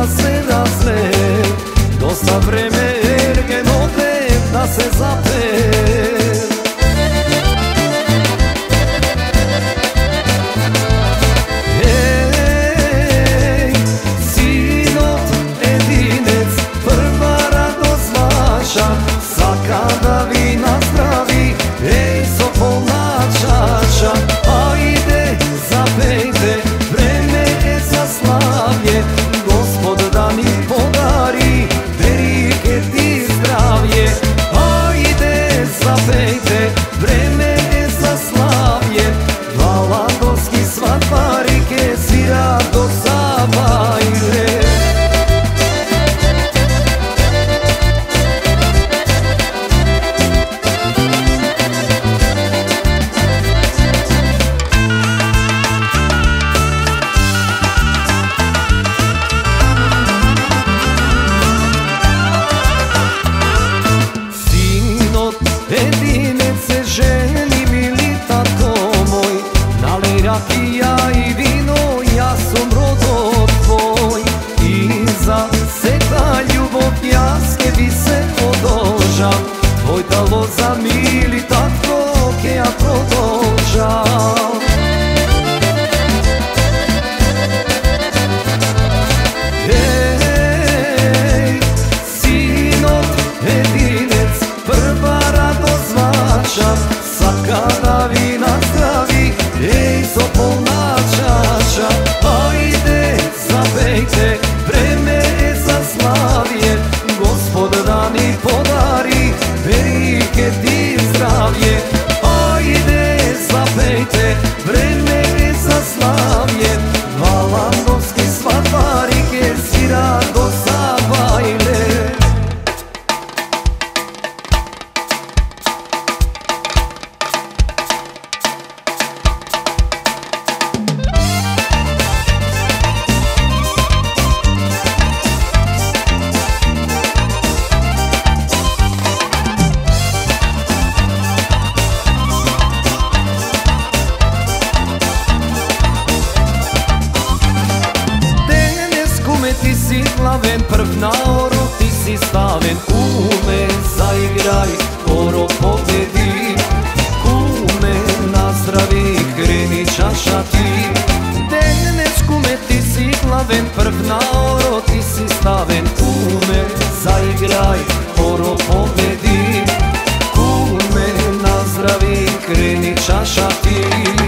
se razle. Dosta vreme ergen ode da se zape. Ej, sinot jedinec, prva radost vaša, svaka vi nazdravi, ej, Sopolna čaša. Ajde, zapejte, vreme je za slavlje, Gospod da mi podari velike ti zdravlje. Ajde, zapejte, vreme je za slavlje, dva ladoski svatbarike svira do zabajle. Jedinec se ženi, mili tato moj, nalej rakija i vino, ja sam rodo tvoj. Iza se ta ljubov pjaske bi se odožam, tvoj talo za mili tatko, ke ja prodožam. Ej, sinot jedinec, prva radost vaša, svaka vi nazdravi, ej, Sopolna čaša. Ajde, zapejte, vreme je za slavlje, Gospod da mi podari velike ti zdravlje. Ajde, zapejte, vreme je za slavlje, dva landovski svatbarike svira do zabajle. Ti si glaven, prv na oro ti si staven, kume zaigraj, oro pobedi. Kume nazdravi, kreni čaša ti. Denec, kume ti si glaven, prv na oro ti si staven, kume zaigraj, oro pobedi. Kume nazdravi, kreni čaša ti.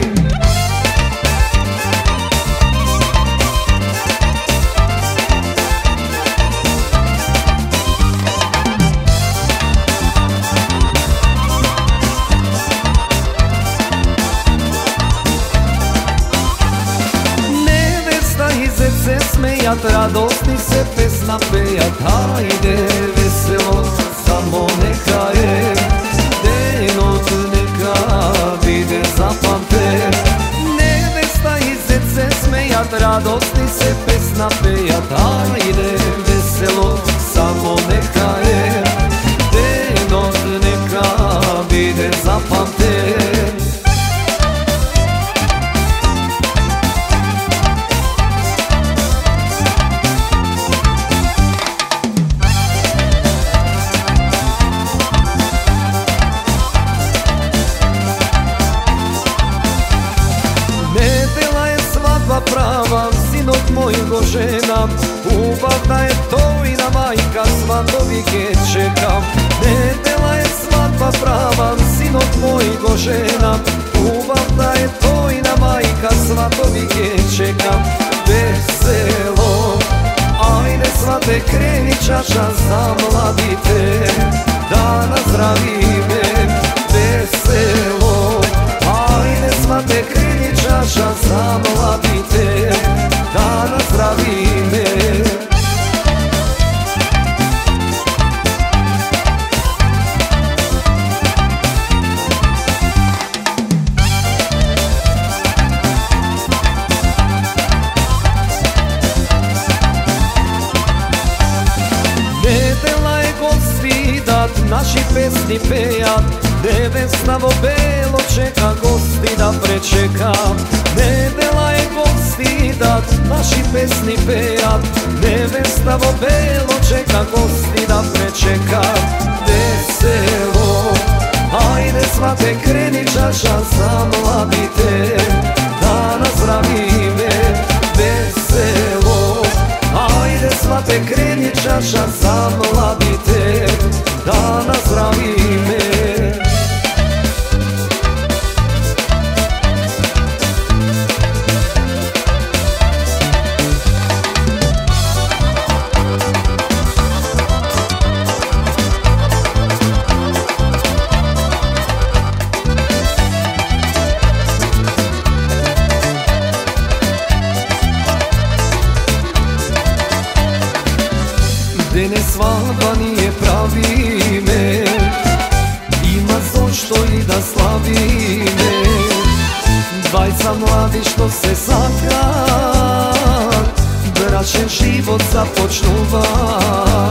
Se smejat, radosni se pesna pejat, hajde veselo, samo neka je. Denot neka vide zapamte. Nevesta i zet se smejat, radosni se pesna pejat, hajde veselo, samo neka je. Denot neka vide zapamte. Prava, sinot moj go ženam, ubavna je to i na majka, svatovike čekam. Nedela je svadba prava, sinot moj go ženam, ubavna je to i na majka, svatovike čekam. Veselo, ajde svate, kreni čaša, zamladite, da nazdravi me. Veselo, ajde svate, kreni čaša, zamladite, da nazdravi me. Nedela je gosti dat, naši pesni pejat, nevestavo belo čeka, gosti da prečeka. Nedela je gosti dat, naši pesni pejat, Vestavo belo čeka gosti da prečeka. Veselo, ajde svate kreni čaša zamladite, da nazdravime. Veselo, ajde svate kreni čaša zamladite, da nazdravime. Dene svadba nije pravi me, ima zašto i da slavi me. Dvajca mladi što se sakra, bračen život započnuva.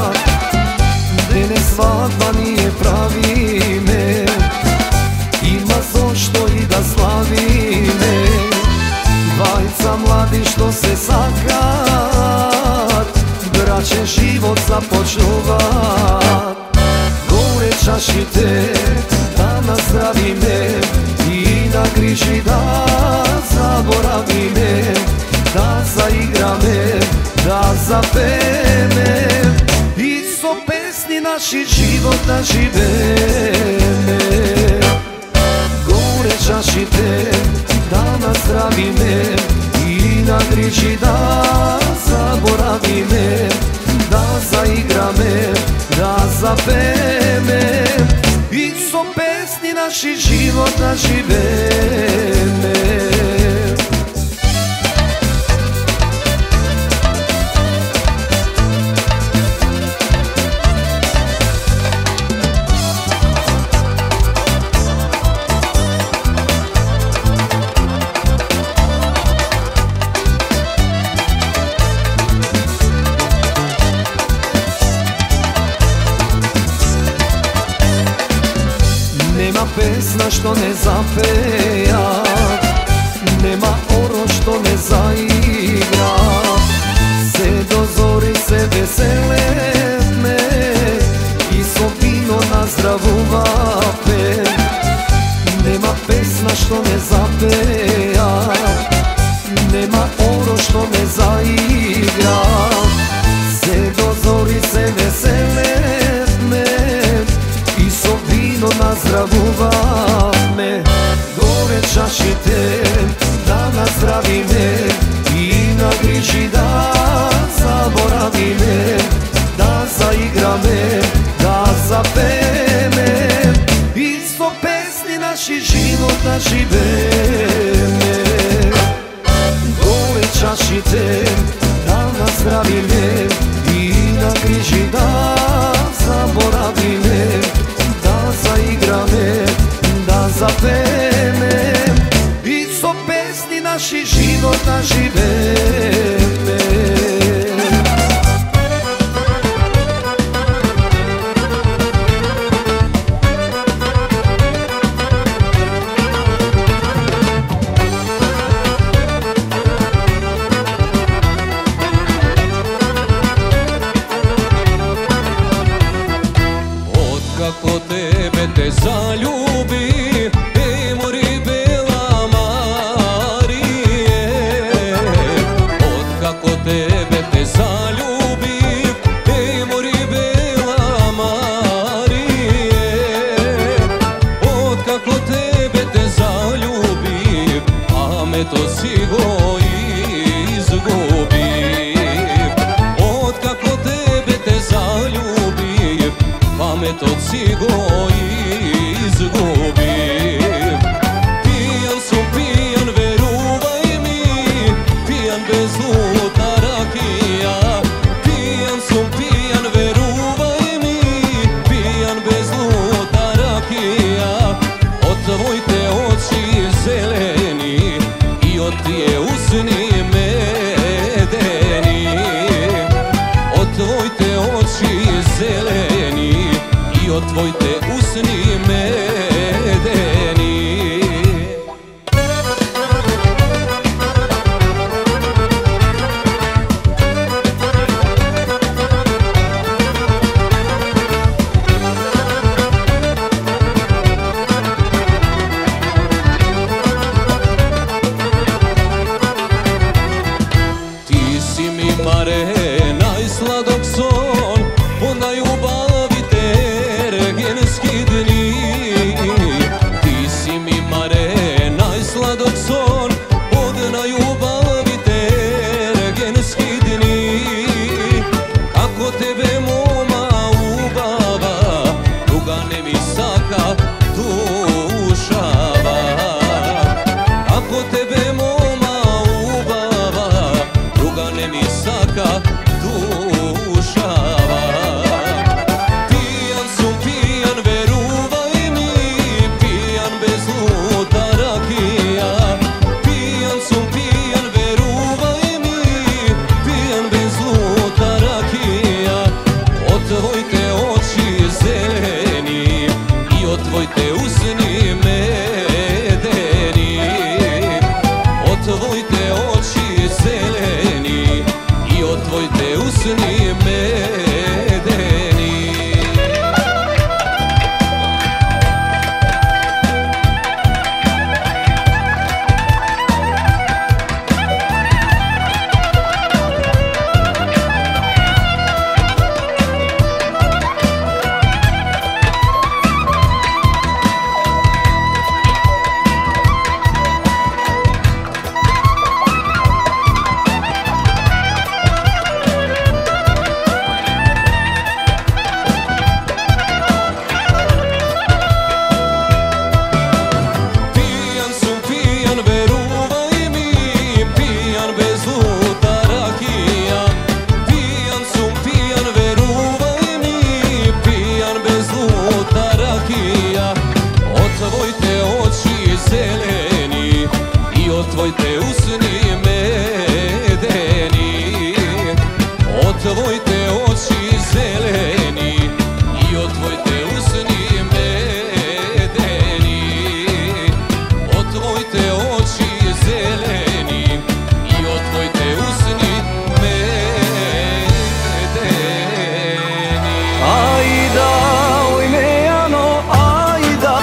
Dene svadba nije pravi me, ima zašto i da slavi me. Dvajca mladi što se sakra, bračen život započnuvat. Gore čašite, da nazdravi me, i na križi da zaboravi me, da zaigra me, da zapeme. I so pesni naši život da žive me. Gore čašite, da nazdravi me, i na križi da zaboravi me, da zaigra me, da zapeme. I so pesni naši život da žive me. Nema pesna što ne zapeja, nema oro što ne zaigra. Se do zori se vesele me, i so vino na zdravu vape. Nema pesna što ne zapeja, nema oro što ne zaigra. Se do zori se vesele me, i so vino na zdravu vame. Gore čašite, da nazdravi me, i na križi da zaboravi me, da zaigra me, da zapeme. I so pesni naši život da žive me. Gore čašite, da nazdravi me, i na križi da zaboravi me, da zaigra me, da zapeme. I so pesni naši život da žive me. Kako tebe te zaljubi, ej mori bela Marije. Od kako tebe te zaljubi, ej mori bela Marije. Od kako tebe te zaljubi, a me to sigo izgubi. Od kako tebe te zaljubi, pa me to cigo izgubi. Pijan sam, pijan, veruvaj mi, pijan bez luta rakija. Pijan sam, pijan, veruvaj mi, pijan bez luta rakija. Od tvoj te oči zeleni i od tije usni medeni. Od tvoj te oči zeleni i od tvoj te usni medeni. mare, najsladok son, onda ljubavi te ergenski dni. Ti si mi mare, najsladok son, onda ljubavi te ergenski dni. Kako tebe moma ubava, druga ne mi saka dušava. Kako tebe moma ubava, druga ne mi saka dušava. Pijan sam pijan, veruvaj mi, pijan bez luta rakija. Pijan sam pijan, veruvaj mi, pijan bez luta rakija. Od tvoj te oči zeleni i od tvoj te usni medeni. Od tvoj te oči zeleni i od tvoj te usni medeni. Zeleni i od tvoj te usni medeni. Od tvoj te oči zeleni i od tvoj te usni medeni. Od tvoj te oči zeleni i od tvoj te usni medeni. Ajda, oj mejano, ajda.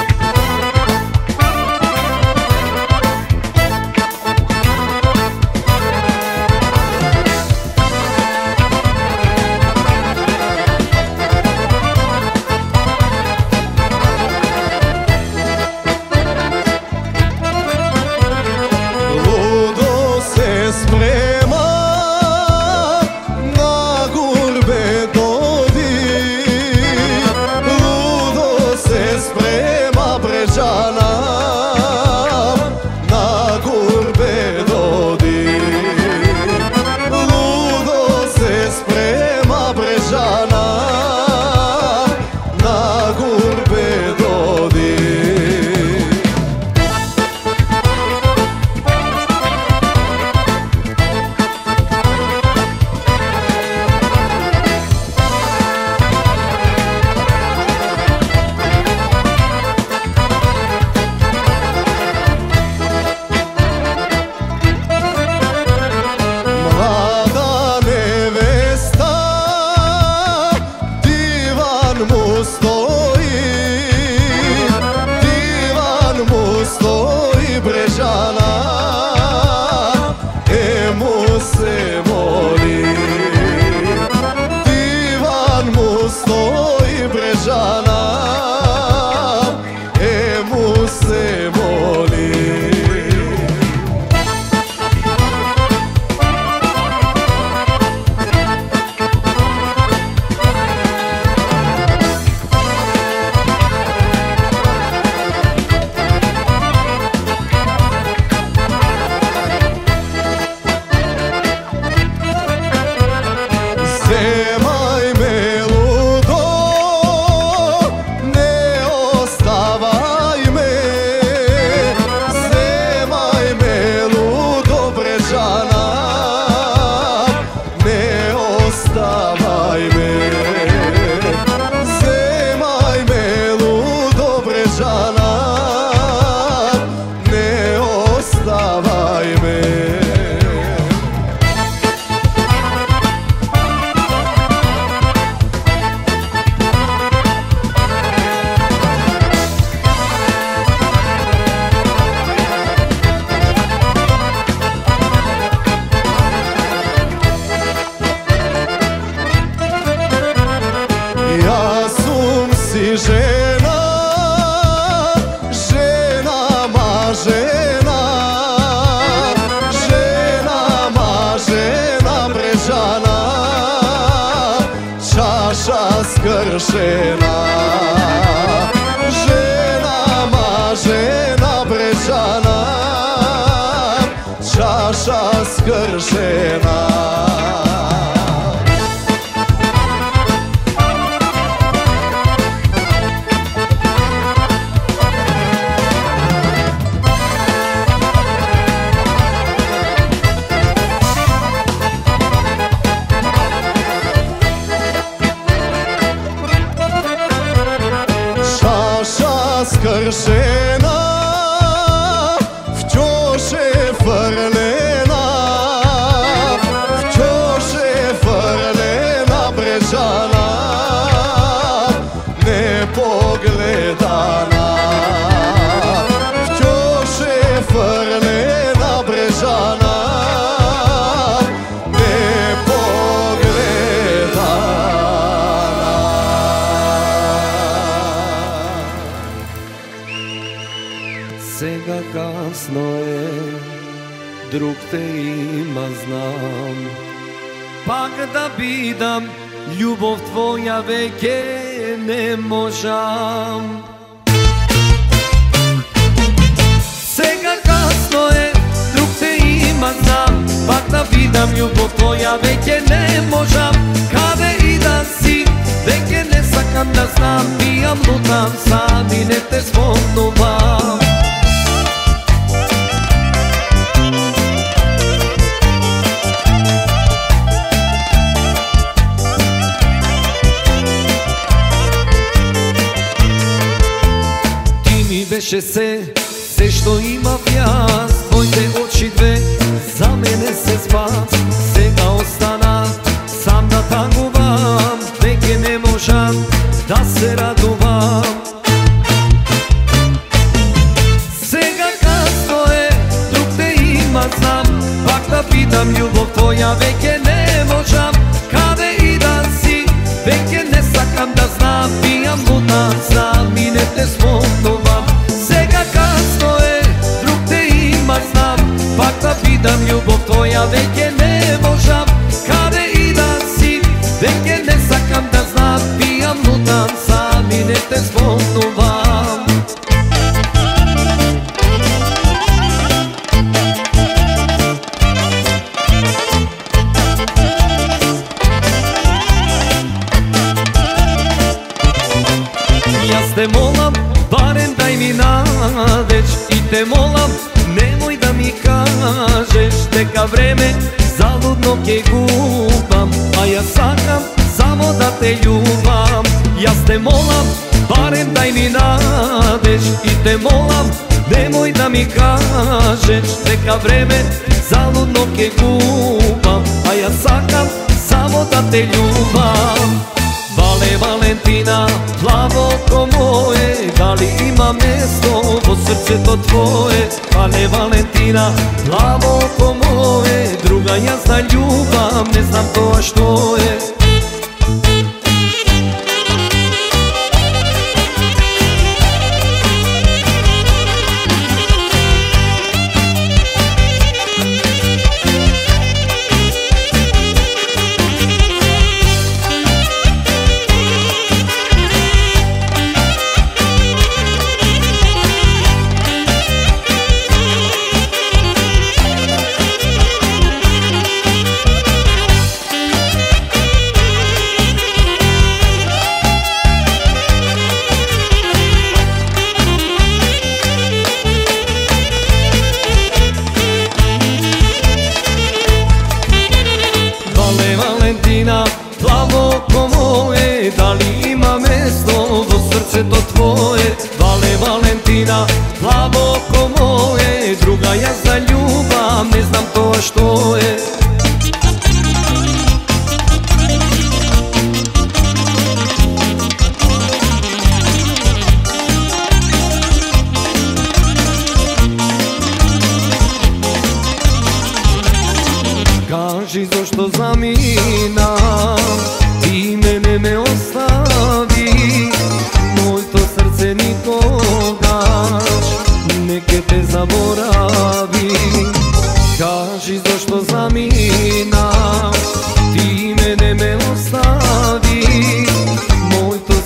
skršena. Žena mažena Brečana, čaša skršena. Skršena, втёше фрлена, втёше фрлена Бречана, непогледана. Втёше фрлена Бречана, Сега kasno je, drug te ima znam. Pak da bidam, ljubov tvoja veke ne možam. Сега kasno je, drug te ima znam. Pak da bidam, ljubov tvoja veke ne možam. Kade i da si, veke ne sakam da znam. Pijam, lutam sam i ne te spomnuvam. Беше се што имав јас, твоите очи две за мене се спас. Сега остана сам да тагувам, веќе не можам да се радувам. Сега касно е, друг те има знам, пак да питам љубов твоја веќе не можам. Каде и да си, веќе не сакам да знам, пијам лутам сам и не те спомнувам. Сега касно е, друг те има знам, пак да питам љубов твоја веќе не можам. Каде и да си, веќе не сакам да знам, пијам лутам сам и не те спомнувам. Јас те молам, барем дај ми надеж, и те молам, немој да ми кажеш дека време залудно ќе губам, а јас сакам само да те љубам. Јас те молам, барем дај ми надеж, и те молам, немој да ми кажеш дека време залудно ќе губам, а јас сакам само да те љубам. Вале Валентина, плавоко моје, дали има место во срцето твое? Вале Валентина, плавоко моје, друга јас да љубам, не знам тоа што е. Плавоко моје, дали има место во срцето твое? Вале Валентина, плавоко моје, друга јас да љубам, не знам тоа што е. Кажи зошто замина, ти мене ме остави, моето срце никогаш не ке те заборави. Кажи зошто замина, ти мене ме остави, моето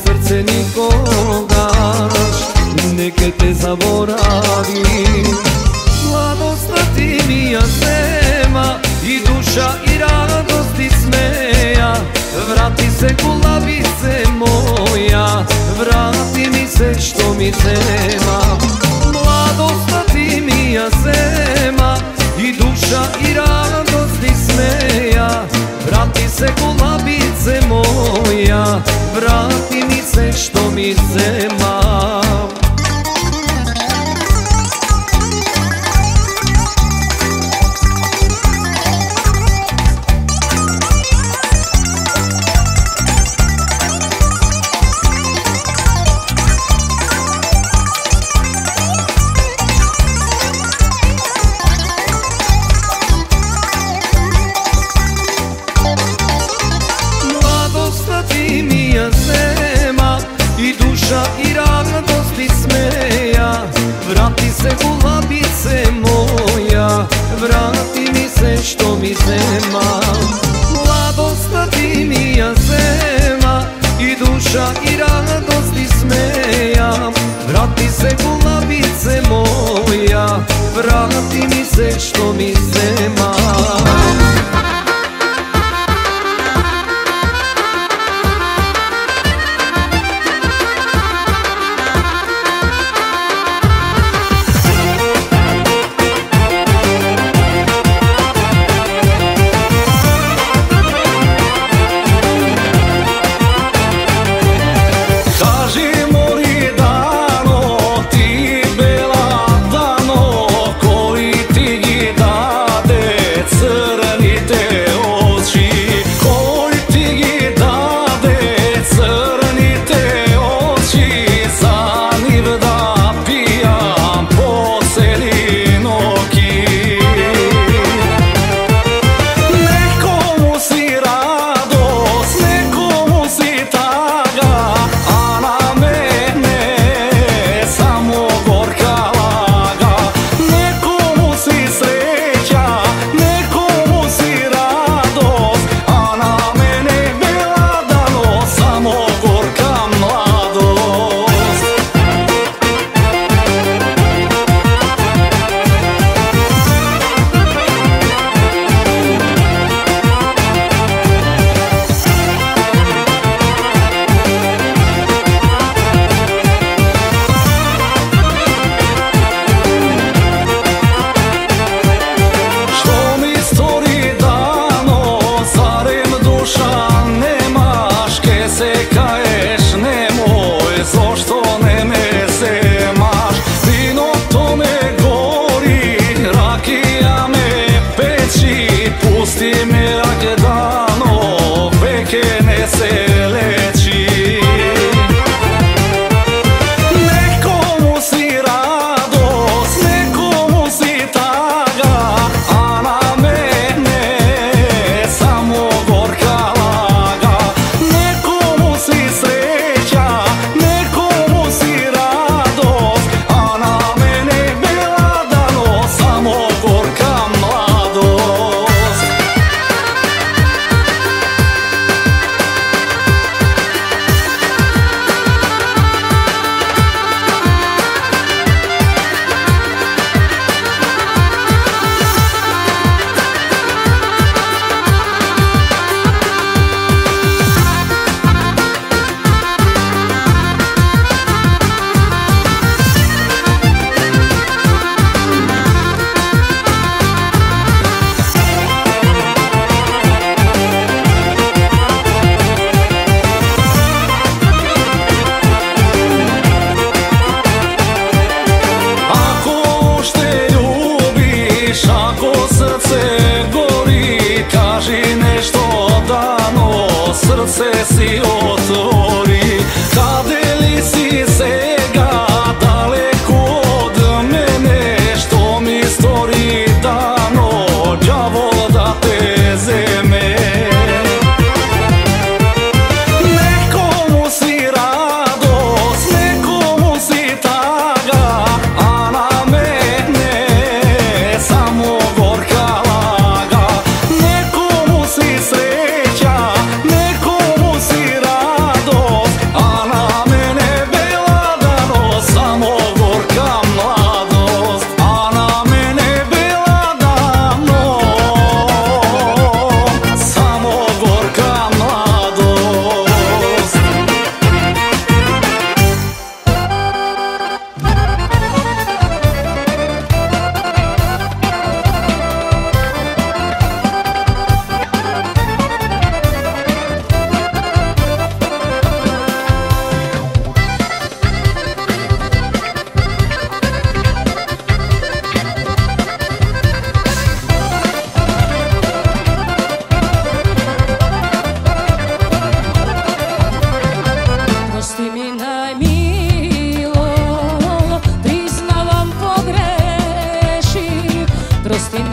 mi zema. Mladost ti mi ja zema, i duša i radost i smeja. Vrati se gulabice moja, vrati mi se što mi zema. I radost i smeja, vrati se gulabice moja, vrati mi se što mi zema. Mladost ti mi ja zema, i duša i radost i smeja. Vrati se gulabice moja, vrati mi se što mi zema. Srce si otvori, kade li si sega, daleko od mene, što mi stori dano, đavo da te zeme. Nekomu si radost, nekomu si taga, a na mene samo gorka laga. Nekomu si sreća, nekomu si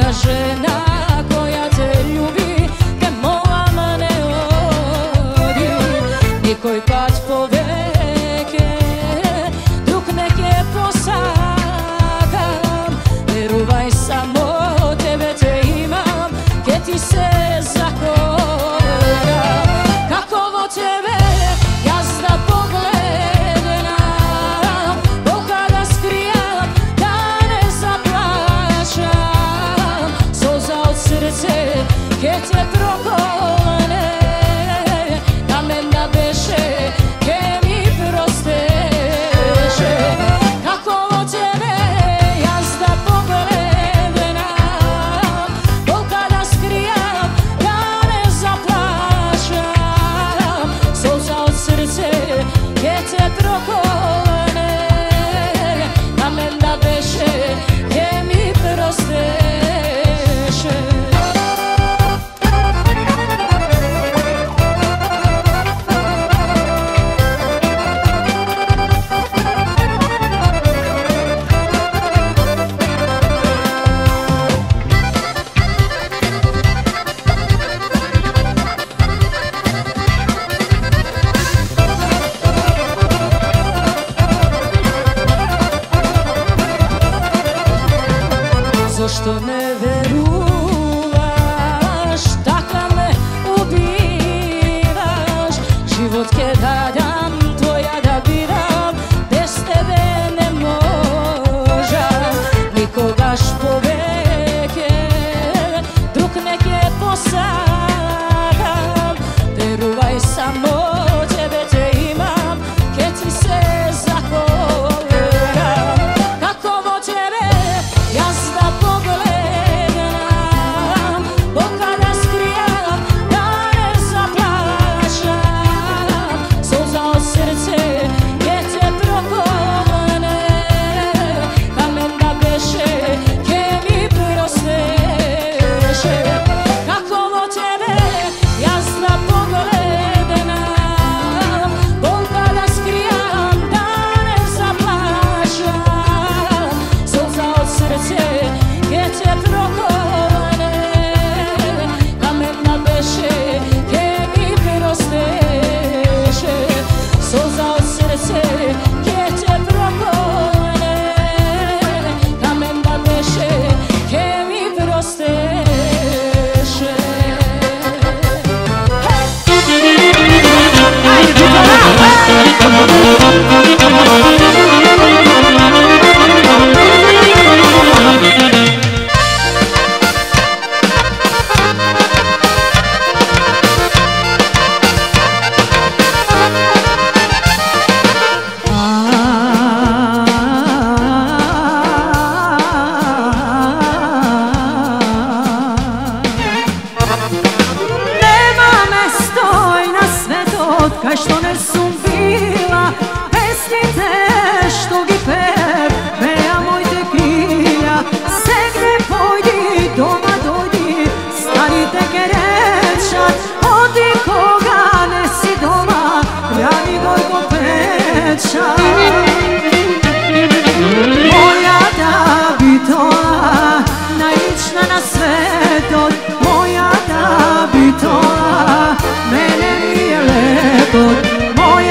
moja žena koja te ljubi, te molam ne odi. Nikoj kad poveke drug neke posakam, veruvaj samo tebe te imam, ke ti se zakoram. Kako vo tebe jazda pogledam, Boga da skrijam, da ne zaplačam, soza od srce ke te prokolne, da me nabeše, ke mi prosteše. Kako vo tebe jazda pogledam, Boga da skrijam, da ne zaplačam, soza od srce ke te prokolne, da me nabeše, ke mi prosteše. Zašto ne veruvaš, taka me ubivaš, život ke da dam, tvoja da biram, bez tebe ne možam, nikogaš poveke, drug neke posakam, veruvaj samo tebe te imam, ke ti se zakoram. Kako vo tebe jazda pogledam, Boga da skrijam, da ne zaplačam, soza od srce ke te prokolne, da me nabeše, ke mi prosteše. Kako vo tebe jazda pogledam, Boga da skrijam, da ne zaplačam, soza od srce ke te prokolne, da me nabeše, ke mi prosteše. Soza od srce ke te prokolne, da me nabeše, ke mi prosteše. Nema mesto na svetu kaj što ne sum bila, pesnite što gi pev, beja moj te krilja, segne pojdi, doma dojdi, stari te kerečat, odi koga ne si doma, radi gorko pečat. Moja da bitola, najlična na svetu, moja da bitola, mene mi je lepo, moja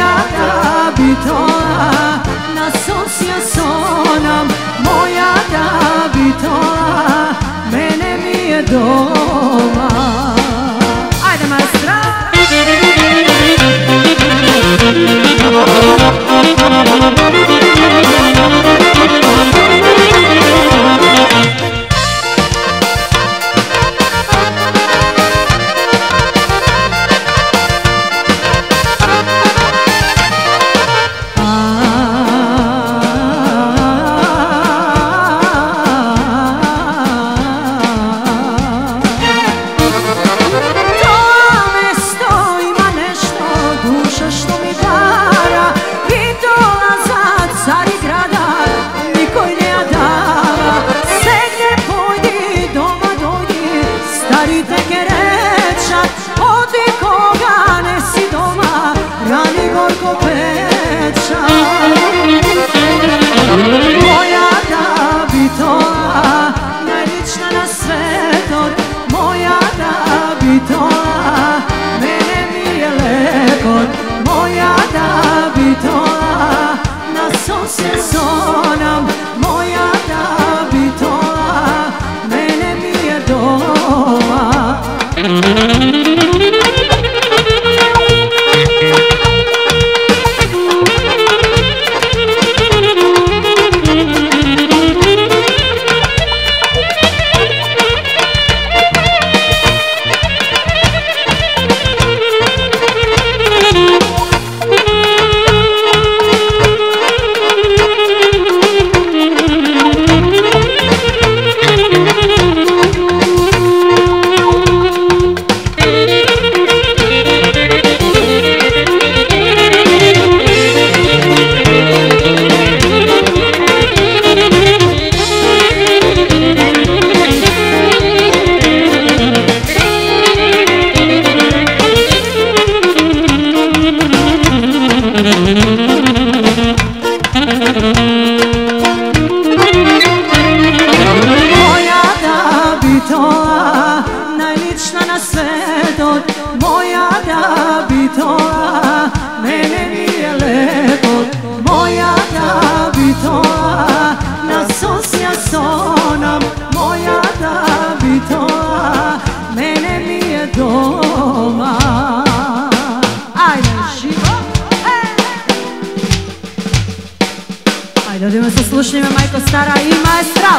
sonam, moja da bitola, mene mi je doma. Najlična na svijetu, moja da bitola, mene nije lepo, moja da bitola, na sosja sonam, moja da bitola, mene nije doma. Ajde, živo! Ajde, odimo sa slušnjima, majko stara i maestral.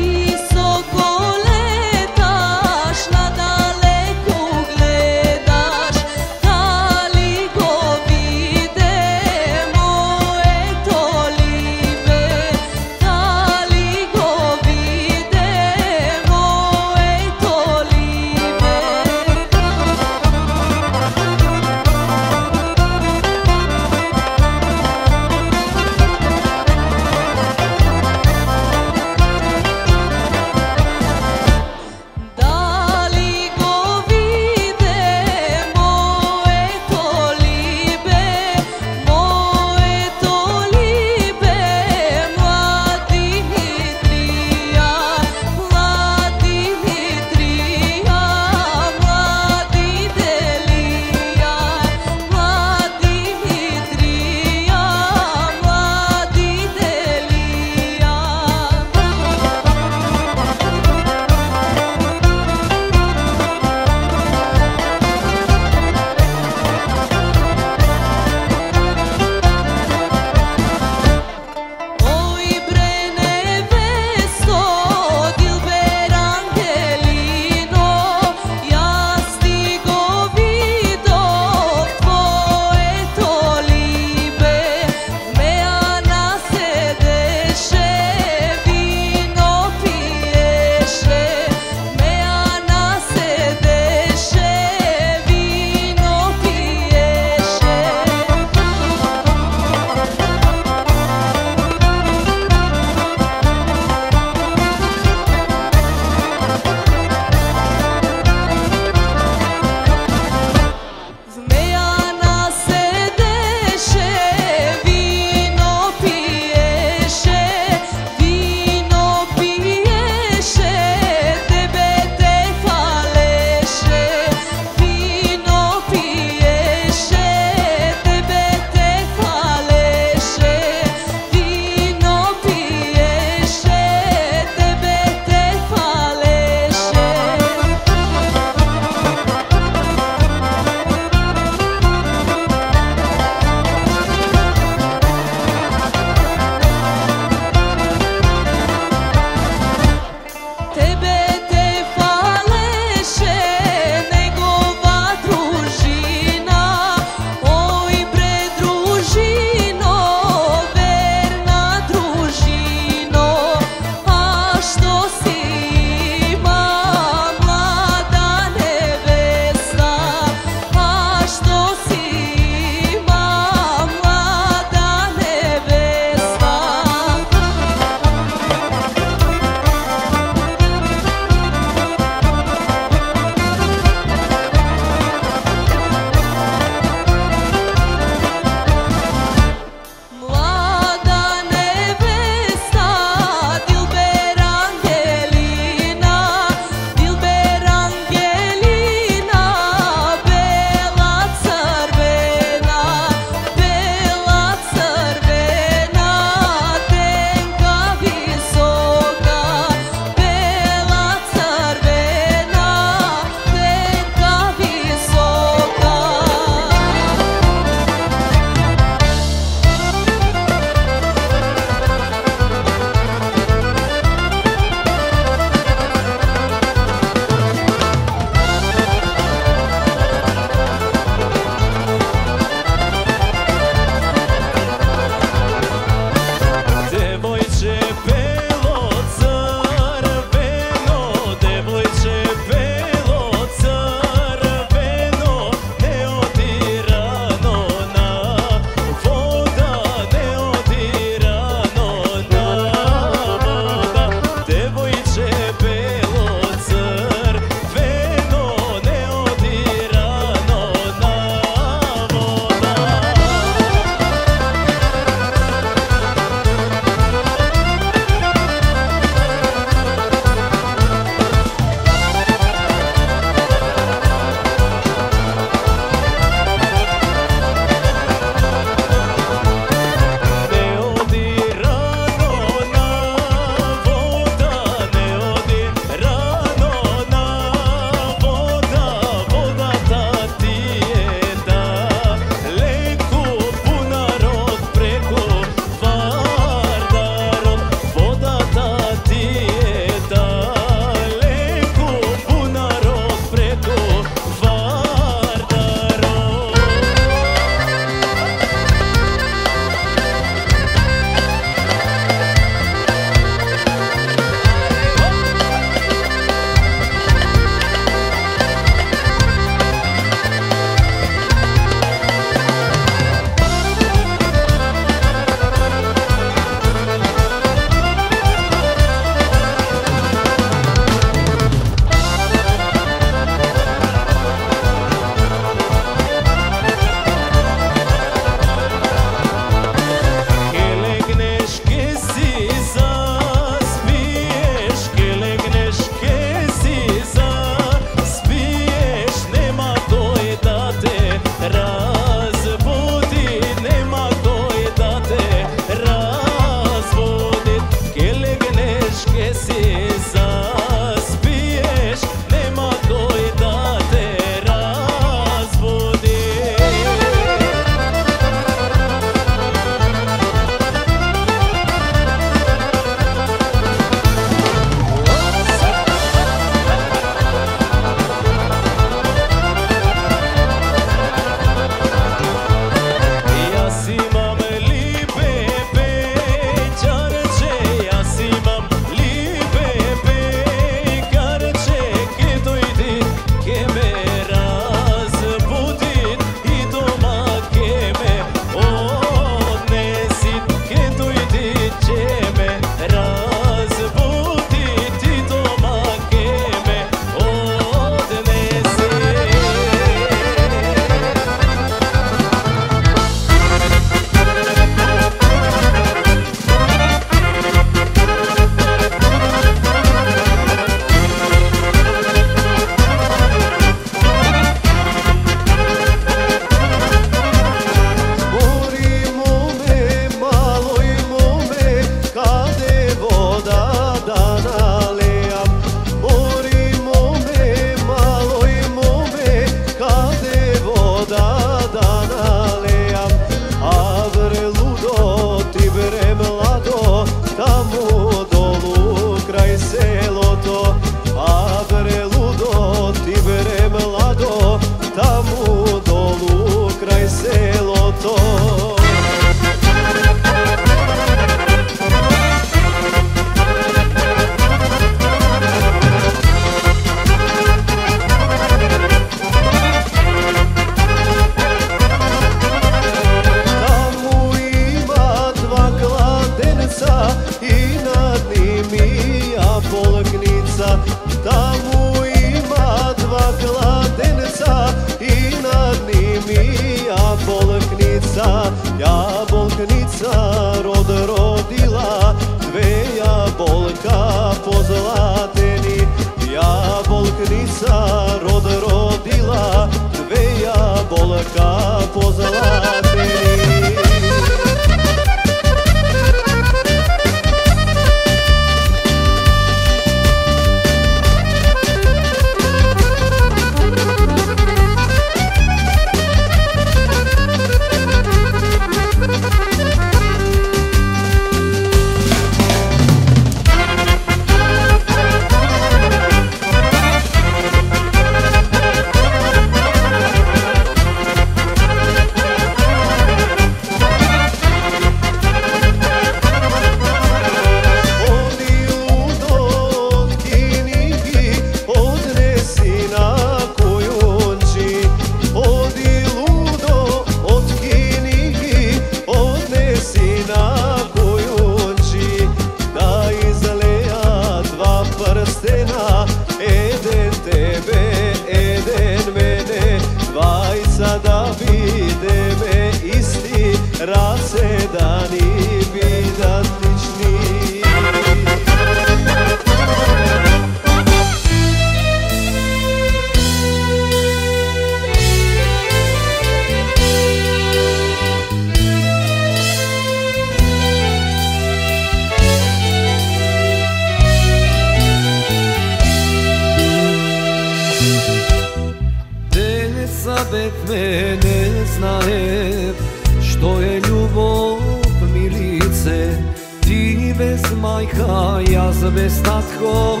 me ne znaje što je ljubav milice. Ti bez majka, ja bez tatko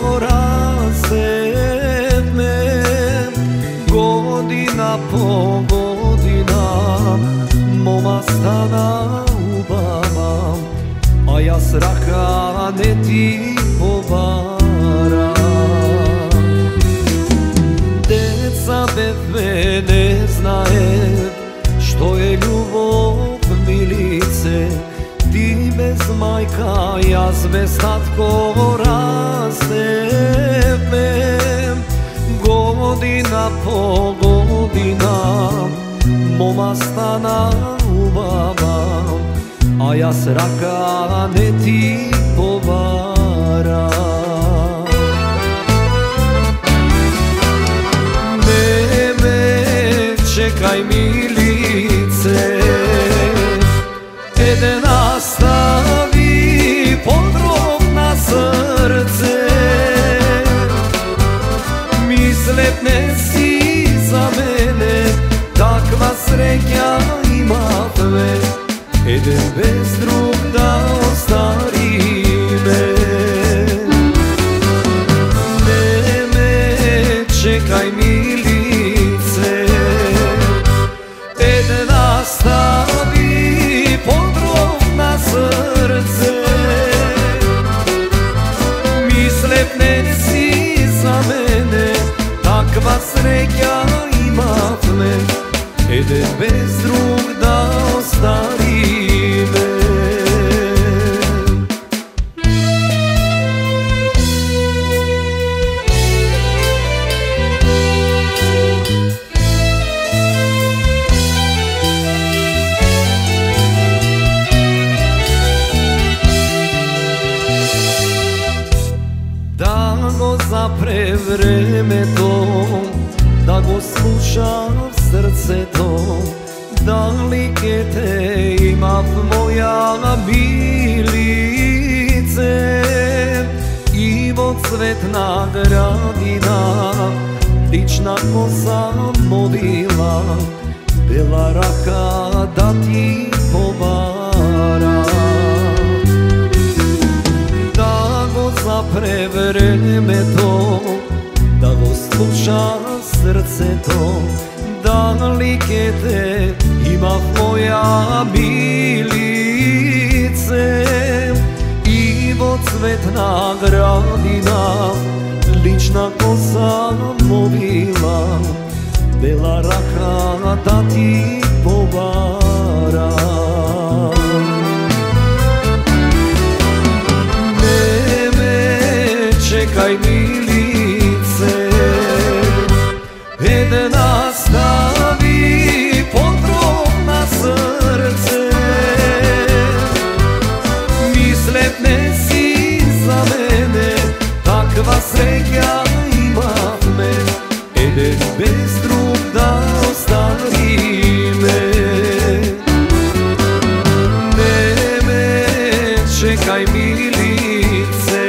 razeme. Godina po godina moma stana ubava, a ja sraka ne ti povara. Deca bez me ne znaje što je ljubav milice. Ti bez majka, ja bez tatko razeme. Godina po godina moma stana ubava, a ja sraka ne ti povara. Ne čekaj milice, nastavi podrog na srce. Misletne si za mene, takva sreća ima tve. Idem bez drug da ostari me. Ne me čekaj milice, nastavi podrog na srce. Misletne si za mene, takva sreća ima me. Idem bez drug da ostari me. Da go zapre vreme to, da go sluša srce to. Da li ke te ima moja milice? Ivo cvetna gradina, lična kosa modila, bela raka da ti povara. Da go zapre vreme to, da go sluša srce to. Da li ke te ima moja milice? Ivo cvetna gradina, lična kosa modila, bela raka da ti povara. Ne me čekaj milice, nastavi podrog na srce. Misletne si za mene, takva sreća ima me. Idem bez drug da ostari me. Ne me čekaj milice,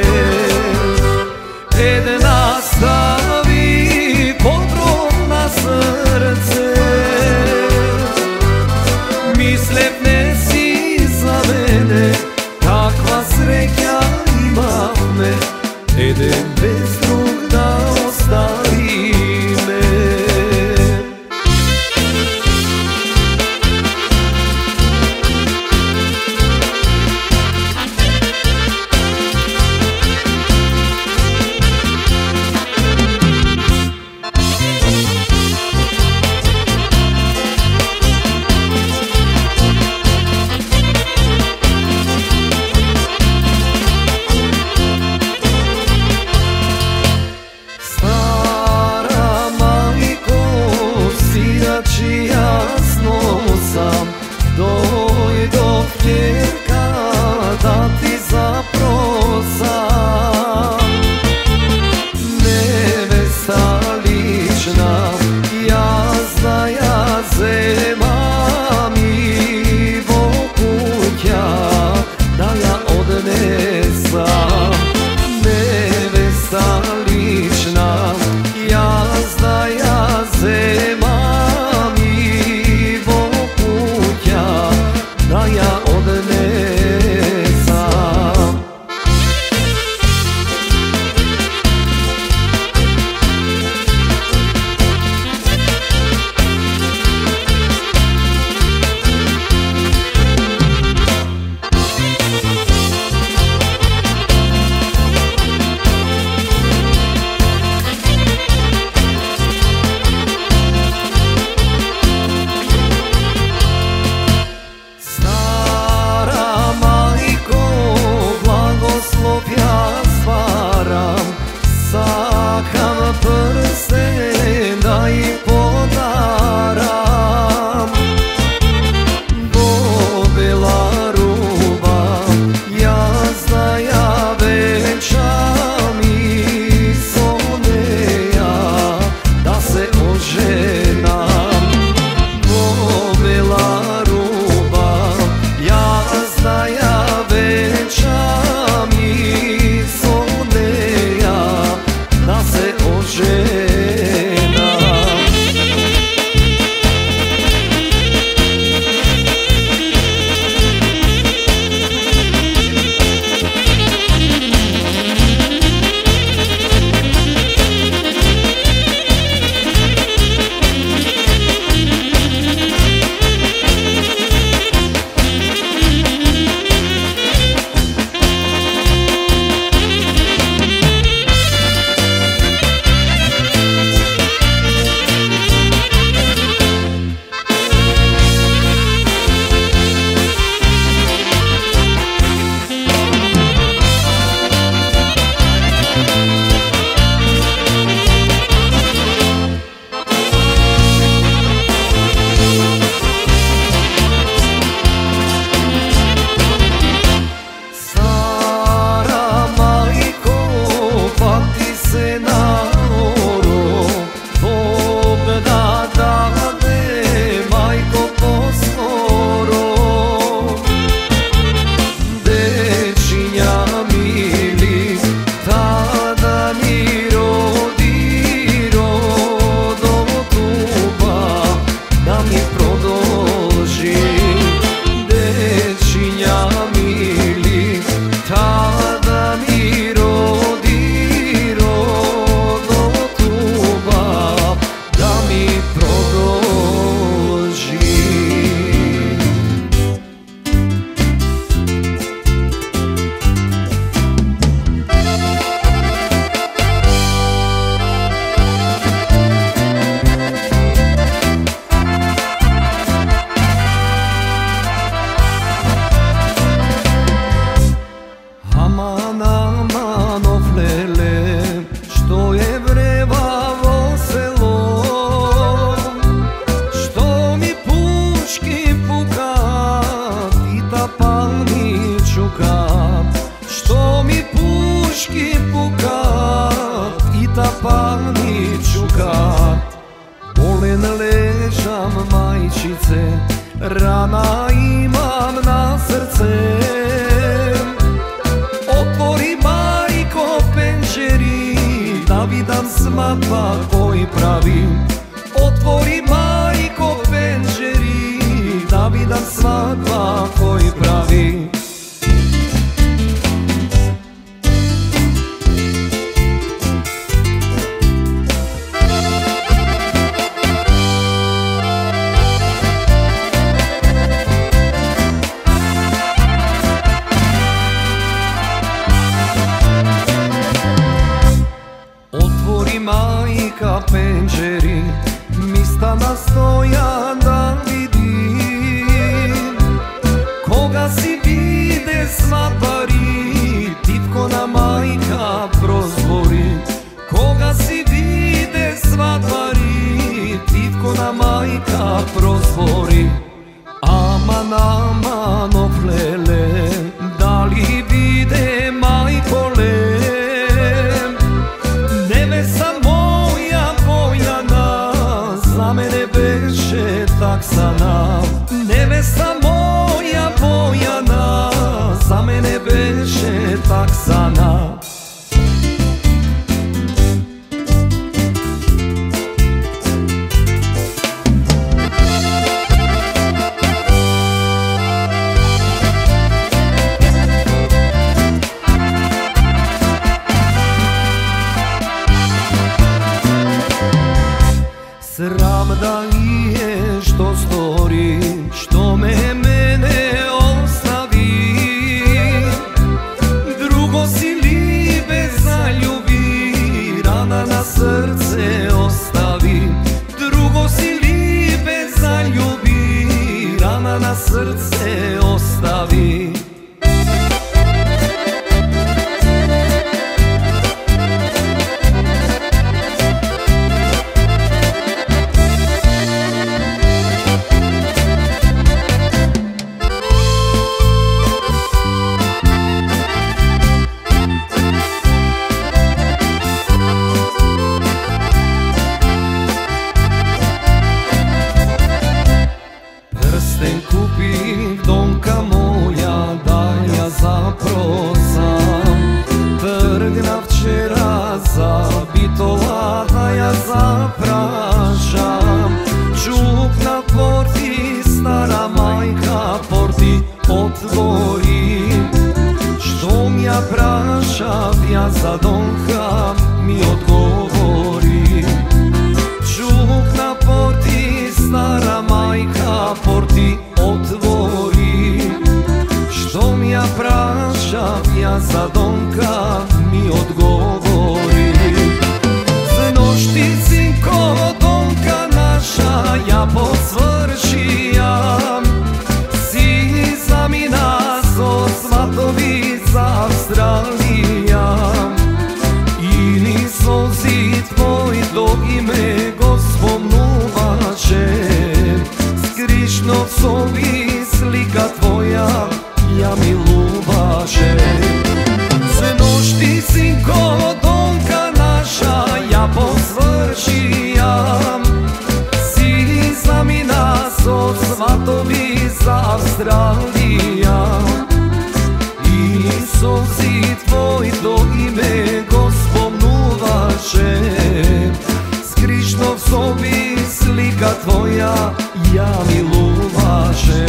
nastavi podrog na srce. Misletne si za mene, takva sreća ima me. Idem bez drug da ostari me. lična, jazda ja zemam i imam majčice, rana imam na srce. Otvori majko penđeri, da vidim svata koji pravi. Otvori majko penđeri, da vidim svata koji pravi. Majka penđeri, mista nastojan da vidim. Koga si vide svatari, tipko na majka prozvori. Koga si vide svatari, tipko na majka prozvori. Aman, aman, oflele, da li vide majkole? Nevesta moja Bojana, za mene beše taksana. Nevesta moja Bojana, za mene beše taksana. Sram da je što stori, što mene ostavi. Drugo si libe zaljubi, rana na srce ostavi. Drugo si libe zaljubi, rana na srce ostavi. Prsten kupi donka moja, da ja zaprosam. Trgna včera zabitola, da ja zaprašam. Čuk na porti, stara majka porti otvori. Što mi ja prašam, ja za donka mi odgovori. Čuk na porti, stara majka porti otvori. Što mi ja prašam, ja za donka mi odgovori. Znaš ti sinko, donka naša, ja posvršijam. Si za mi nas od svatovi za Avstralijam. Ili sozi tvoj do ime gospomnuvače. Krišnovcovi slika tvoja, ja mi lubaše. Znaš ti sinko, donka naša, ja posvršijam. Si za mi nas od svatovi za Avstralijam. I sozi tvoj do ime gospomnuvaše. S Krišnovcovi slika tvoja, ja mi lubaše.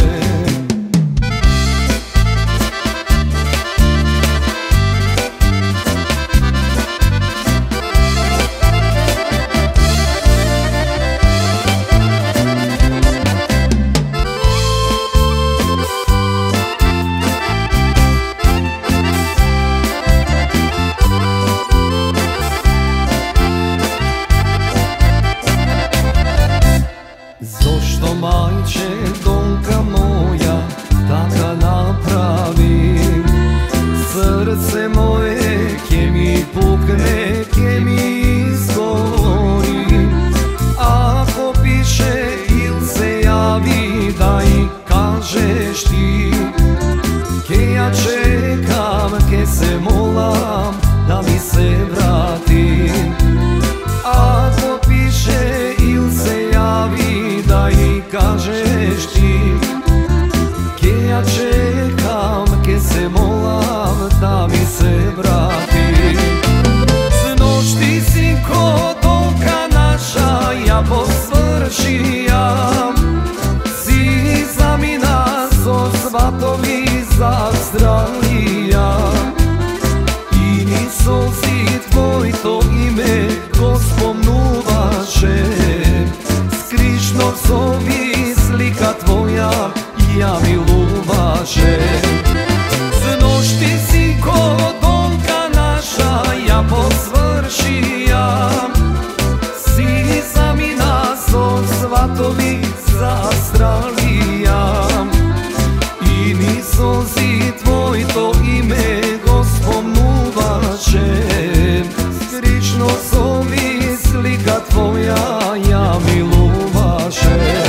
Zašto majče donka moja taka napravi? Srce moje ke mi pukne, ke mi izgori. Ako piše il se javi, daj kažeš ti. Ke ja čekam, ke se molam da mi se vrati. Ako piše il se javi, daj kažeš ti, ke ja čekam, ke se molam da mi se vrati. Snoć ti si ko dolka naša, ja posvršijam. Si za mi nas o svatovi zastralija. I ni sozi tvoj to ime gospomnuvaše. Skrišno sovi slika tvoja ja miluvaše. Snoć ti si ko dolka naša, ja posvršijam. Si za mi nas o svatovi zastralijam. I ni sozi tvoj to ime gospomnuvaše. Skrišno sovi slika tvoja ja miluvaše.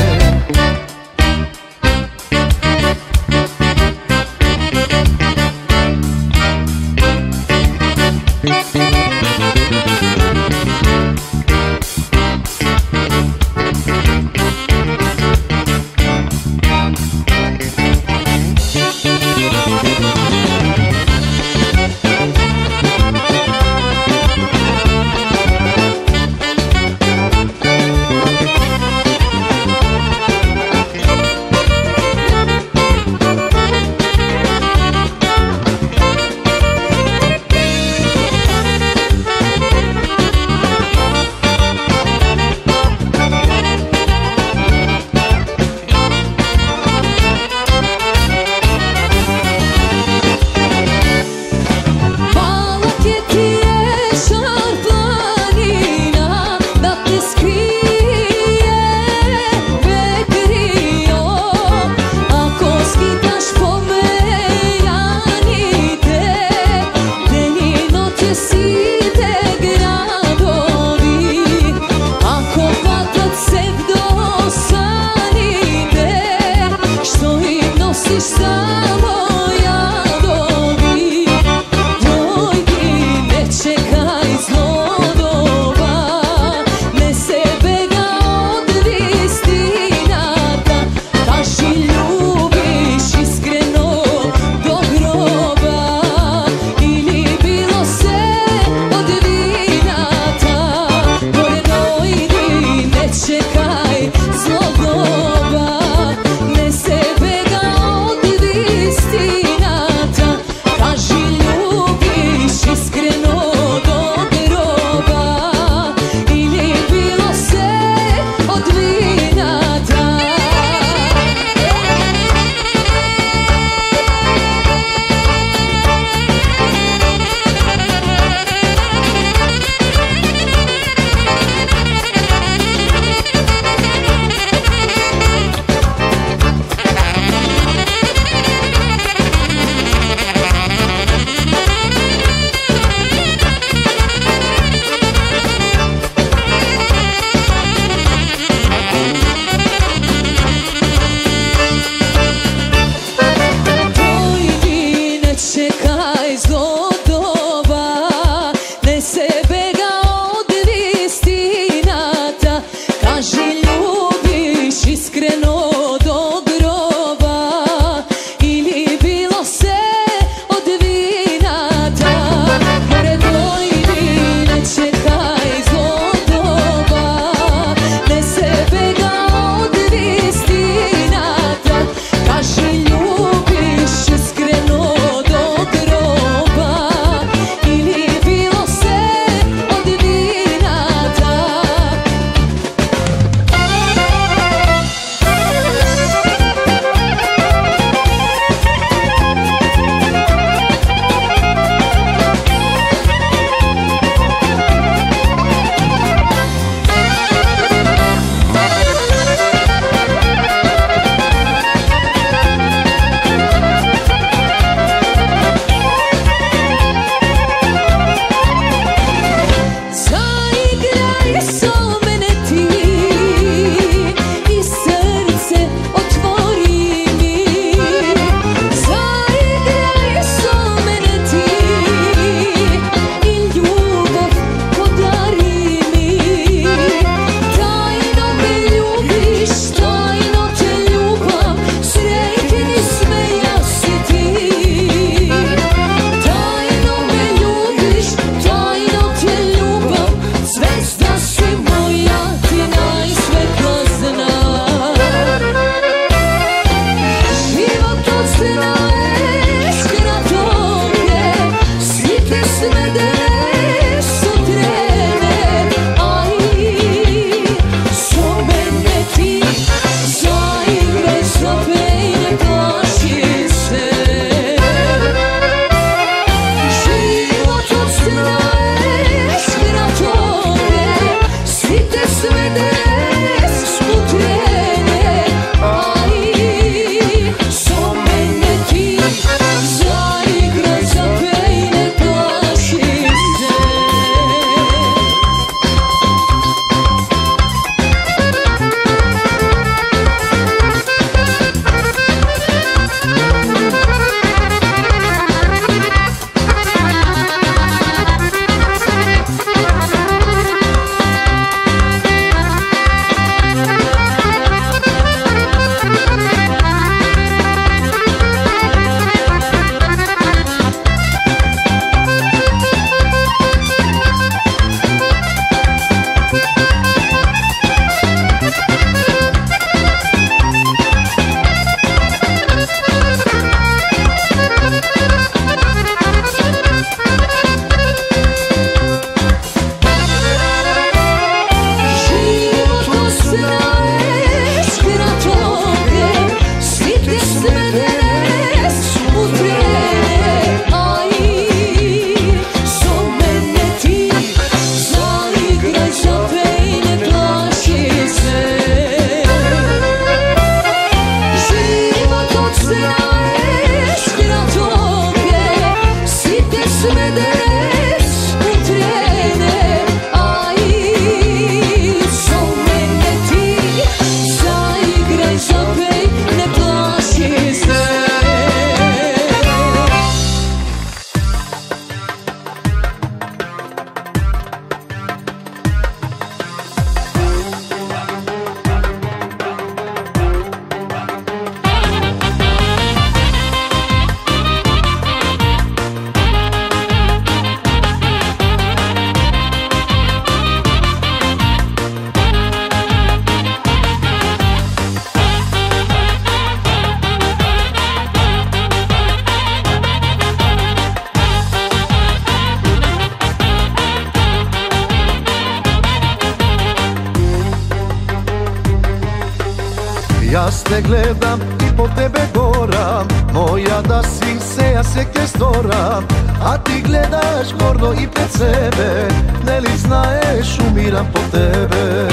Ja te gledam i po tebe goram, moja da si se, ja se kestoram. A ti gledaš gordo i pred sebe, ne li znaješ, umiram po tebe.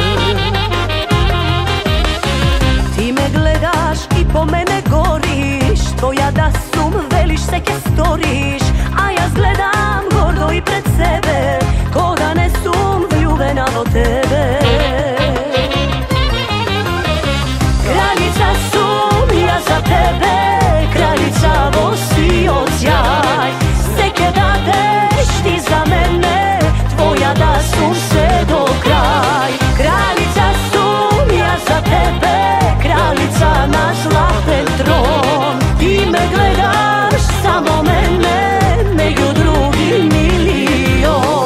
Ti me gledaš i po mene goriš, tvoja da sum, veliš se kestoriš. A ja zgledam gordo i pred sebe, ko da ne sum vljubena do tebe. Kraljica sum ja za tebe, kraljica vosi odsjaj. Seke dadeš ti za mene, tvoja da sum se do kraj. Kraljica sum ja za tebe, kraljica na zlaten tron. Ti me gledaš samo mene, među drugi milion.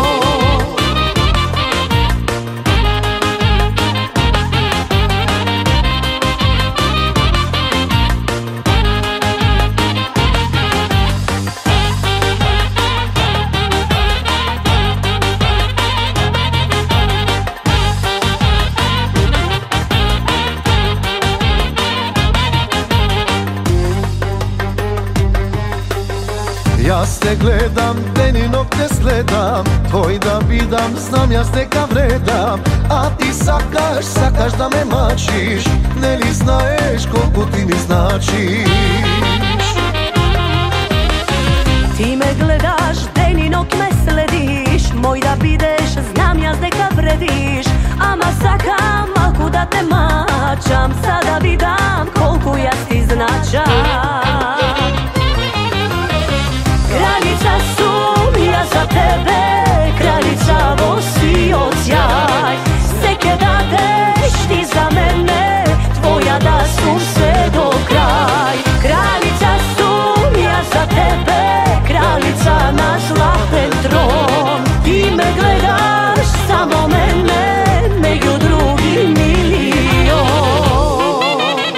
Ja te gledam, den i noć te sledam, tvoj da vidam, znam ja steka vredam. A ti sakaš da me mačiš, ne li znaješ koliko ti mi značiš. Ti me gledaš, den i noć me slediš, moj da bideš, znam ja steka vrediš. Ama sakam, malku da te mačam, sada vidam koliko ja ti značam. Kraljica sum ja za tebe, kraljica vosi odsjaj. Seke dadeš ti za mene, tvoja da sum se do kraj. Kraljica sum ja za tebe, kraljica na zlaten tron. Ti me gledaš samo mene, među drugi milion.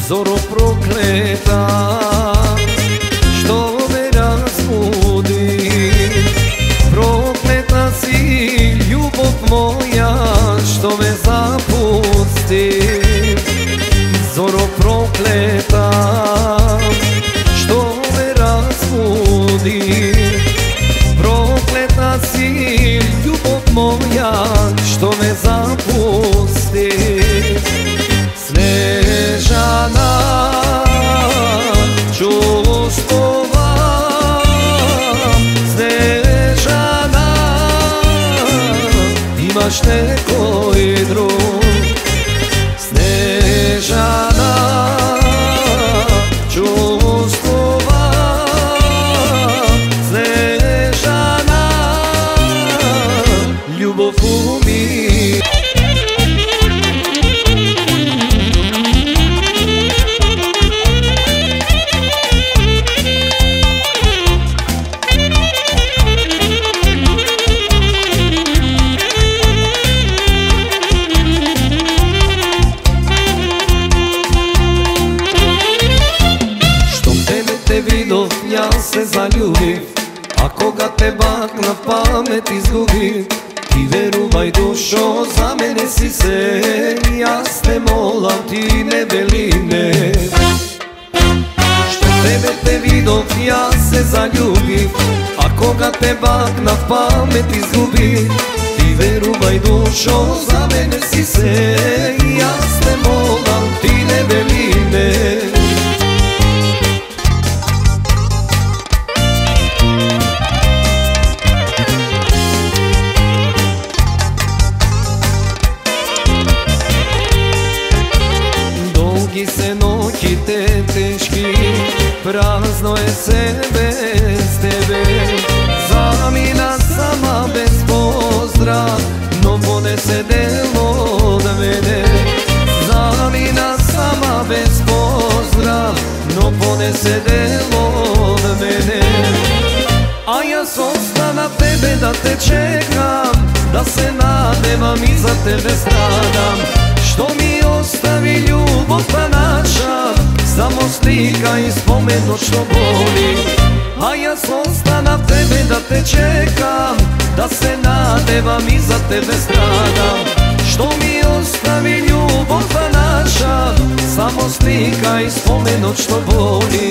zoro prokleta, što me razbudi. Prokleta si ljubav moja, što me zapusti. Zoro prokleta, što me razbudi. Prokleta si ljubav moja, što me zapusti. Snežana, čustova, Snežana, imaš nekoj drug. Snežana, čustova, Snežana, ljubav umije. Ja se zaljubiv, a koga te bak na pamet izgubi. Ti veruvaj dušo, za mene si se, ja te molam ti ne beline. Što tebe te vidov, ja se zaljubiv, a koga te bak na pamet izgubi. Ti veruvaj dušo, za mene si se, ja te molam ti ne beline. Se noći te teški, prazno je sve bez tebe. Zamina sama bez pozdrav, no ponese delo od mene. Zamina sama bez pozdrav, no ponese delo od mene. A ja sam na tebe da te čekam, da se nadevam i za tebe stradam. Što mi ostavi ljubav ta naša, samo slika i spomenut što boli. A ja sam na tebe da te čekam, da se nadevam i za tebe stradam. Što mi ostavi ljubav ta naša, samo slika i spomenut što boli.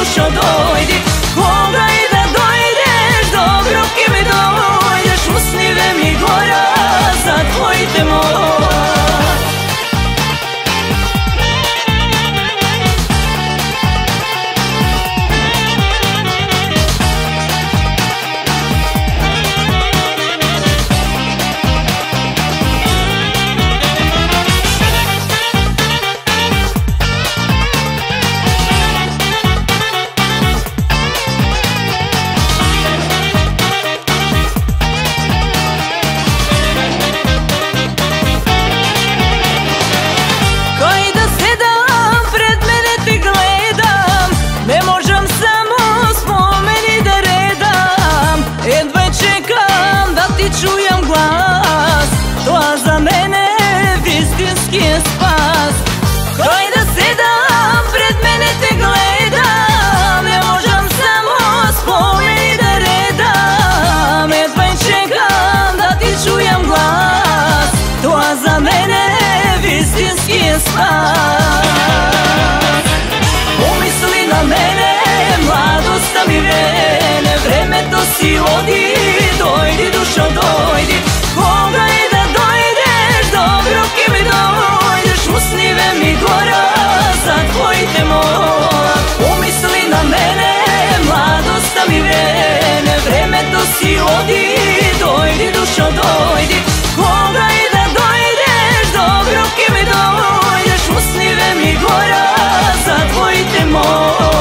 dušo dojdi. Koga i da dojdeš, dobro ki mi dojdeš, usnive mi gora, zatvojite moj. Čujem glas, to za mene istinski je spas. Kaj da sedam, pred mene te gledam, ne možem samo spomeni da redam. Jedva čekam da ti čujem glas, to za mene istinski je spas. Pomisli na mene, mladost mi vene, vreme to si odi, dojdi dušo dojdi. Koga i da dojdeš, dobro ki mi dojdeš, usnive mi gora, zatvojite moj. Pomisli na mene, mladost mi vene, vreme to si odi, dojdi dušo dojdi. Koga i da dojdeš, dobro ki mi dojdeš, usnive mi gora, zatvojite moj.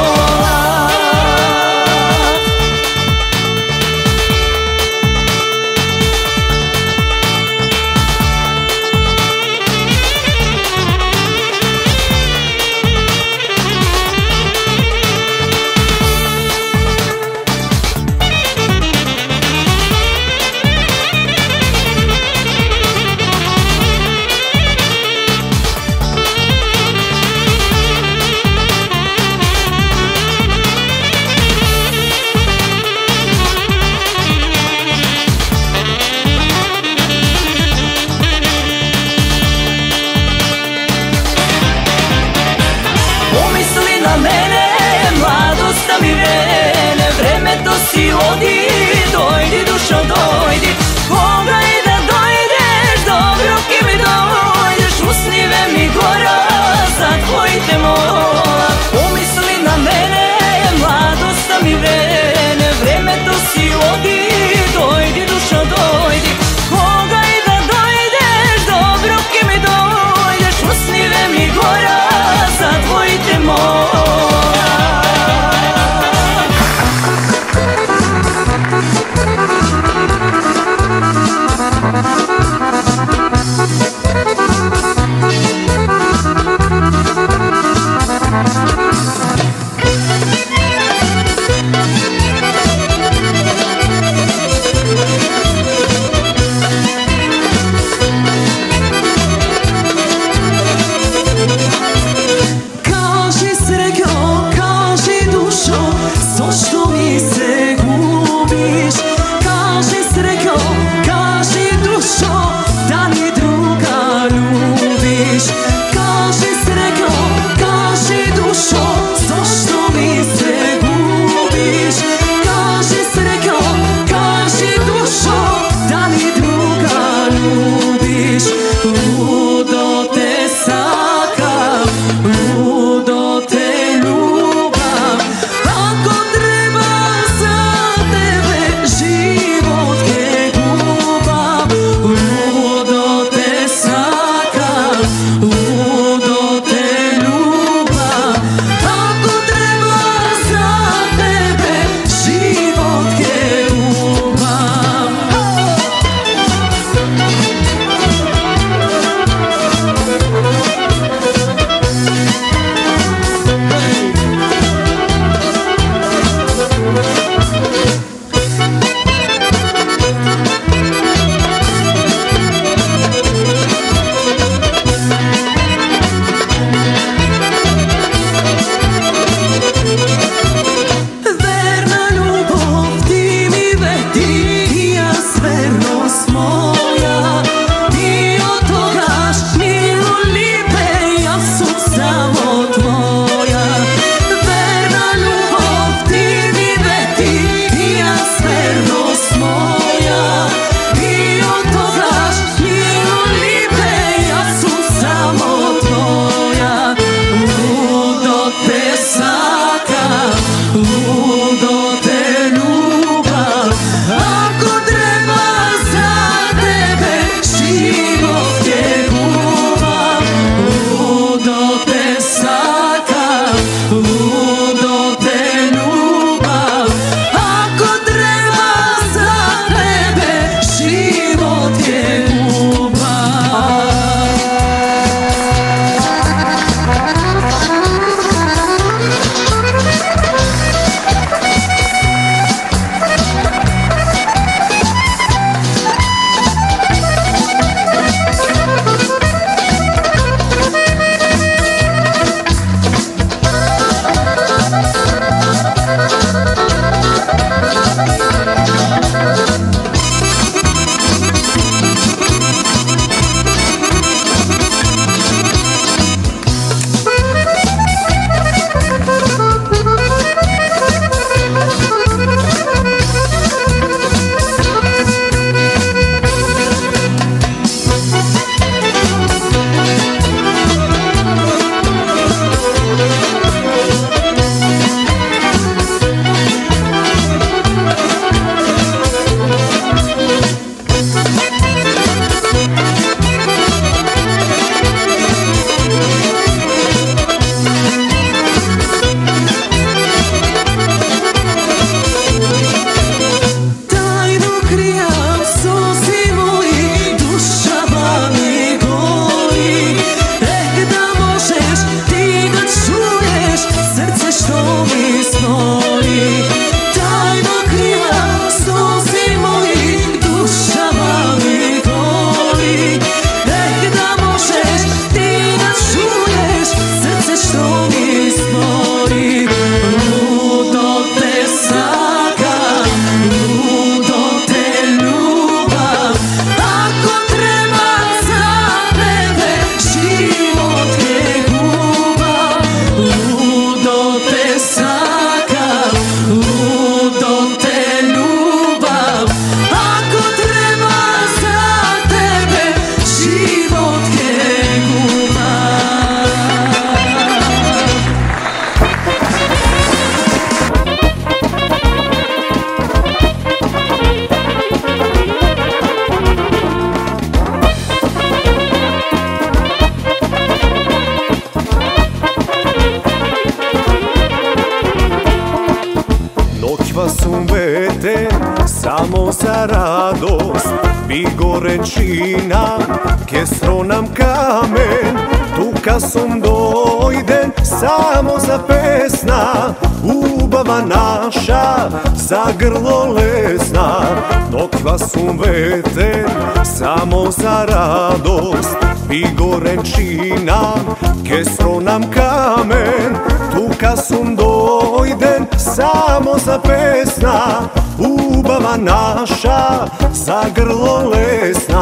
za radost, bi gorečina, kestro nam kamen, tu kasum dojden, samo za pesna, ubava naša, za grlo lesna, dok vasum veter, samo za radost, bi gorečina, kestro nam kamen, tu kasum dojden, samo za pesna, ubava naša, za grlo lesna.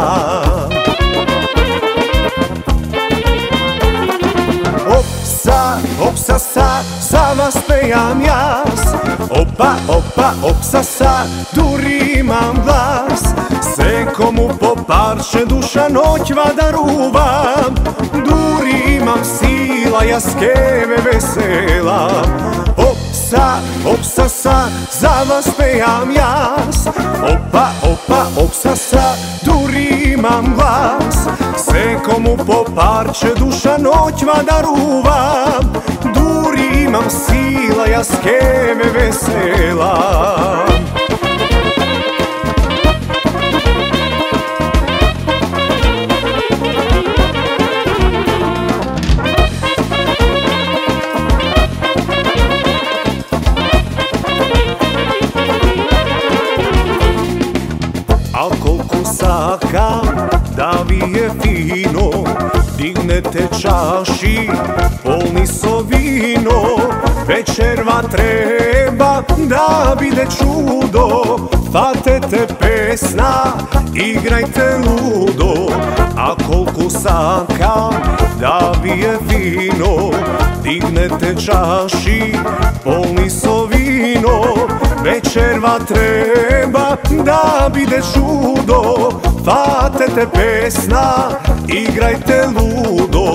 Opsa, opsa sa, za vas pejam jas. Opa, opa, opsa sa, durimam glas. Se komu po parče duša noć vadaruvam, durimam sila, jaskeve vesela. Opsa, opsa sa, za vas pejam jas. Opa, opa, opsa sa, durimam glas. Se komu po parče duša noć vadaruvam, durimam sila, jaskeve vesela. Al koliko saka, da vi je fino, dignete čaši, polni so vino. Večerva treba, da bide čudo, fatete pesna, igrajte ludo. A koliko saka, da vi je fino, dignete čaši, polni so vino. Večerva treba, da bide čudo, fatete pesna, igrajte ludo.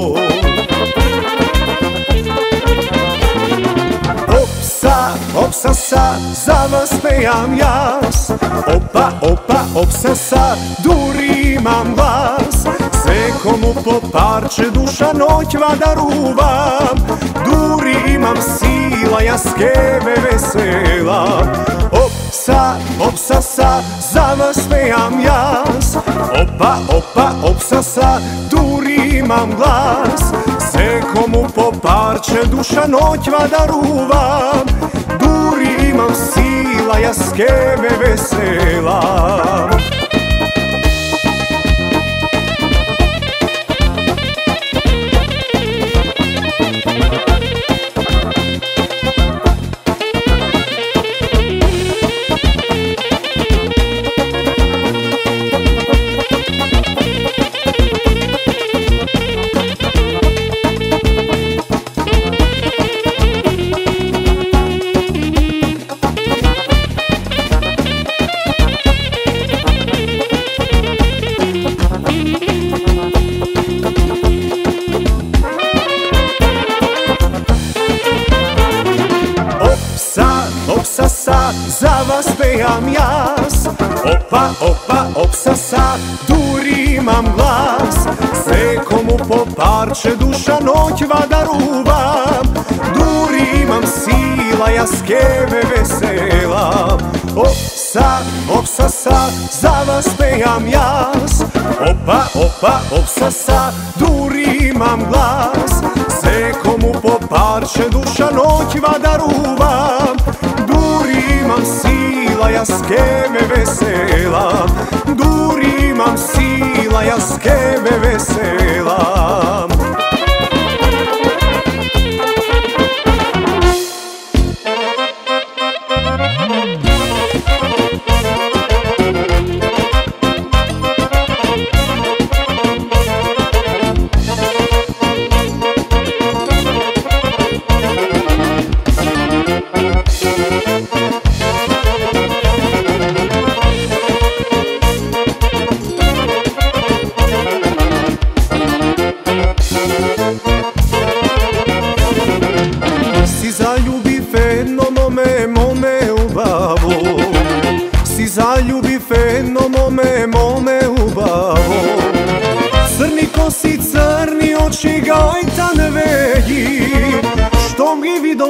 Opsa, opsa sa, za vas pejam jas. Opa, opa, opsa sa, durimam glas. Se komu po parče duša noć vadaruvam, durimam sila, jaskeve vesela. Opsa, opsa sa, za vas pejam jas. Opa, opa, opsa sa, durimam glas. Se komu po parče duša noć vadaruvam, durimam sila, jaskeve vesela. Opsa sa, za vas pejam jas. Opa, opa, opsa sa, durimam glas. Se komu po parče duša noć vadaruvam, durimam sila, jaskeve vesela. Opsa, opsa sa, za vas pejam jas. Opa, opa, opsa sa, durimam glas. Se komu po parče duša noć vadaruvam, durimam sila, jaskeve vesela. Durimam sila, jaskeve vesela.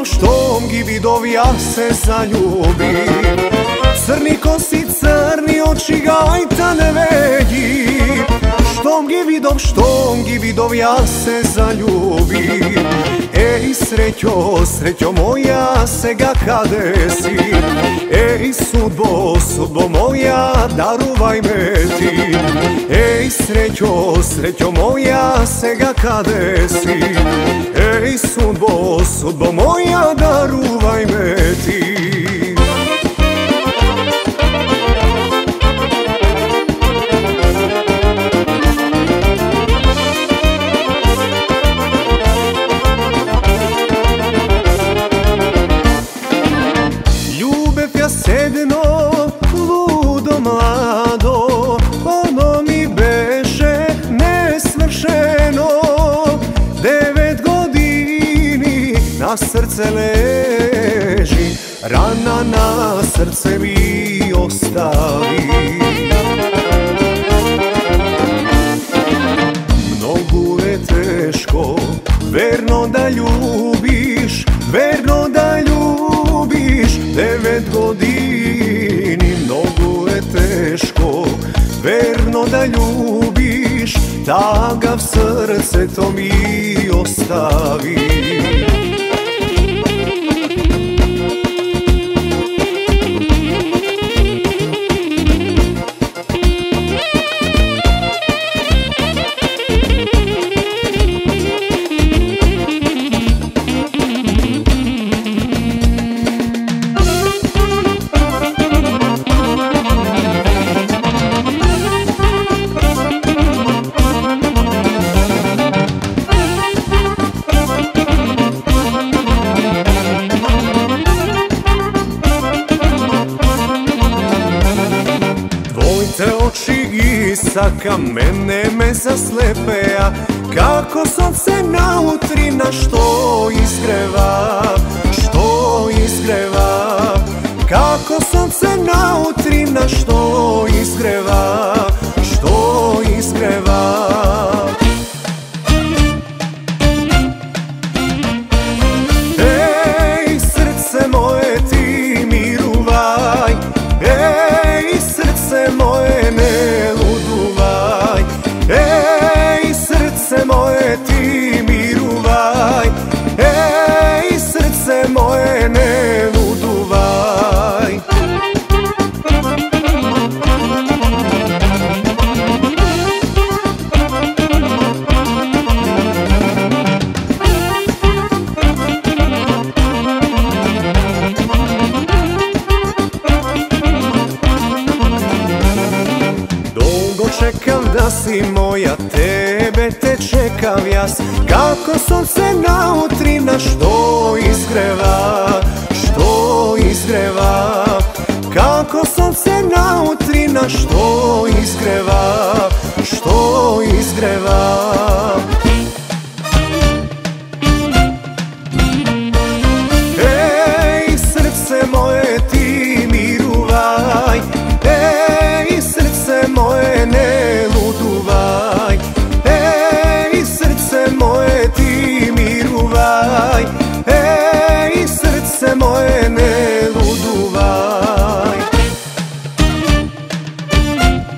štom gi vidov ja se zaljubim. Crni kosi, crni oči gajta ne vedi. Štom gi vidov ja se zaljubim. Ej srećo, srećo moja, sega kade si. Ej sudbo, sudbo moja, daruvaj me ti. Ej srećo, srećo moja, sega kade si. Ej sudbo, sudbo moja, daruvaj me ti. Sedno, ludo mlado, ono mi beše nesvršeno. 9 godini na srce leži, rana na srce mi ostavi. Mnogo je teško, verno da ljubiš, verno da ljubiš. 9 godini, mnogo je teško, verno da ljubiš, takav srce to mi ostavi. Te oči isaka mene me zaslepeja, kako sunce na utrina što izgreva, što izgreva. Kako sunce na utrina što izgreva, što izgreva. Ej srce moje ti miruvaj, ej srce moje ne luduvaj. Ej srce moje ti miruvaj, ej srce moje ne luduvaj. Čekam da si moja, tebe te čekam jas. Kako sunce na utrina što izgreva, što izgreva. Kako sunce na utrina što izgreva, što izgreva. Ej srce moje ti miruvaj, ej srce moje ne luduvaj. Ej srce moje ti miruvaj, ej srce moje ne luduvaj.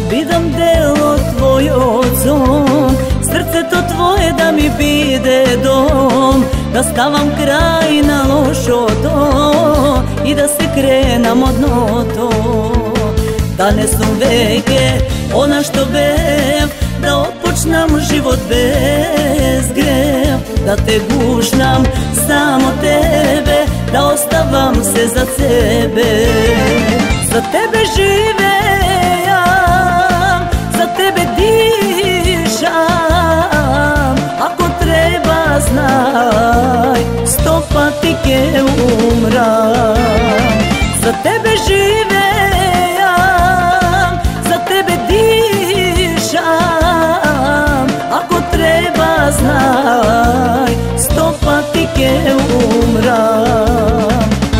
Bidam delo tvojo zon, srce to tvoje da mi bide dom, da stavam kraj na lošo to i da se krenam odno to. Da ne sam veke ona što bev, da otpočnam život bez grev, da te gušnam samo tebe, da ostavam se za sebe. Za tebe živejam, za tebe dišam, ako treba znaj, 100 patike umram. Za tebe živejam, za tebe dišam, ako treba znaj, 100 patike umram.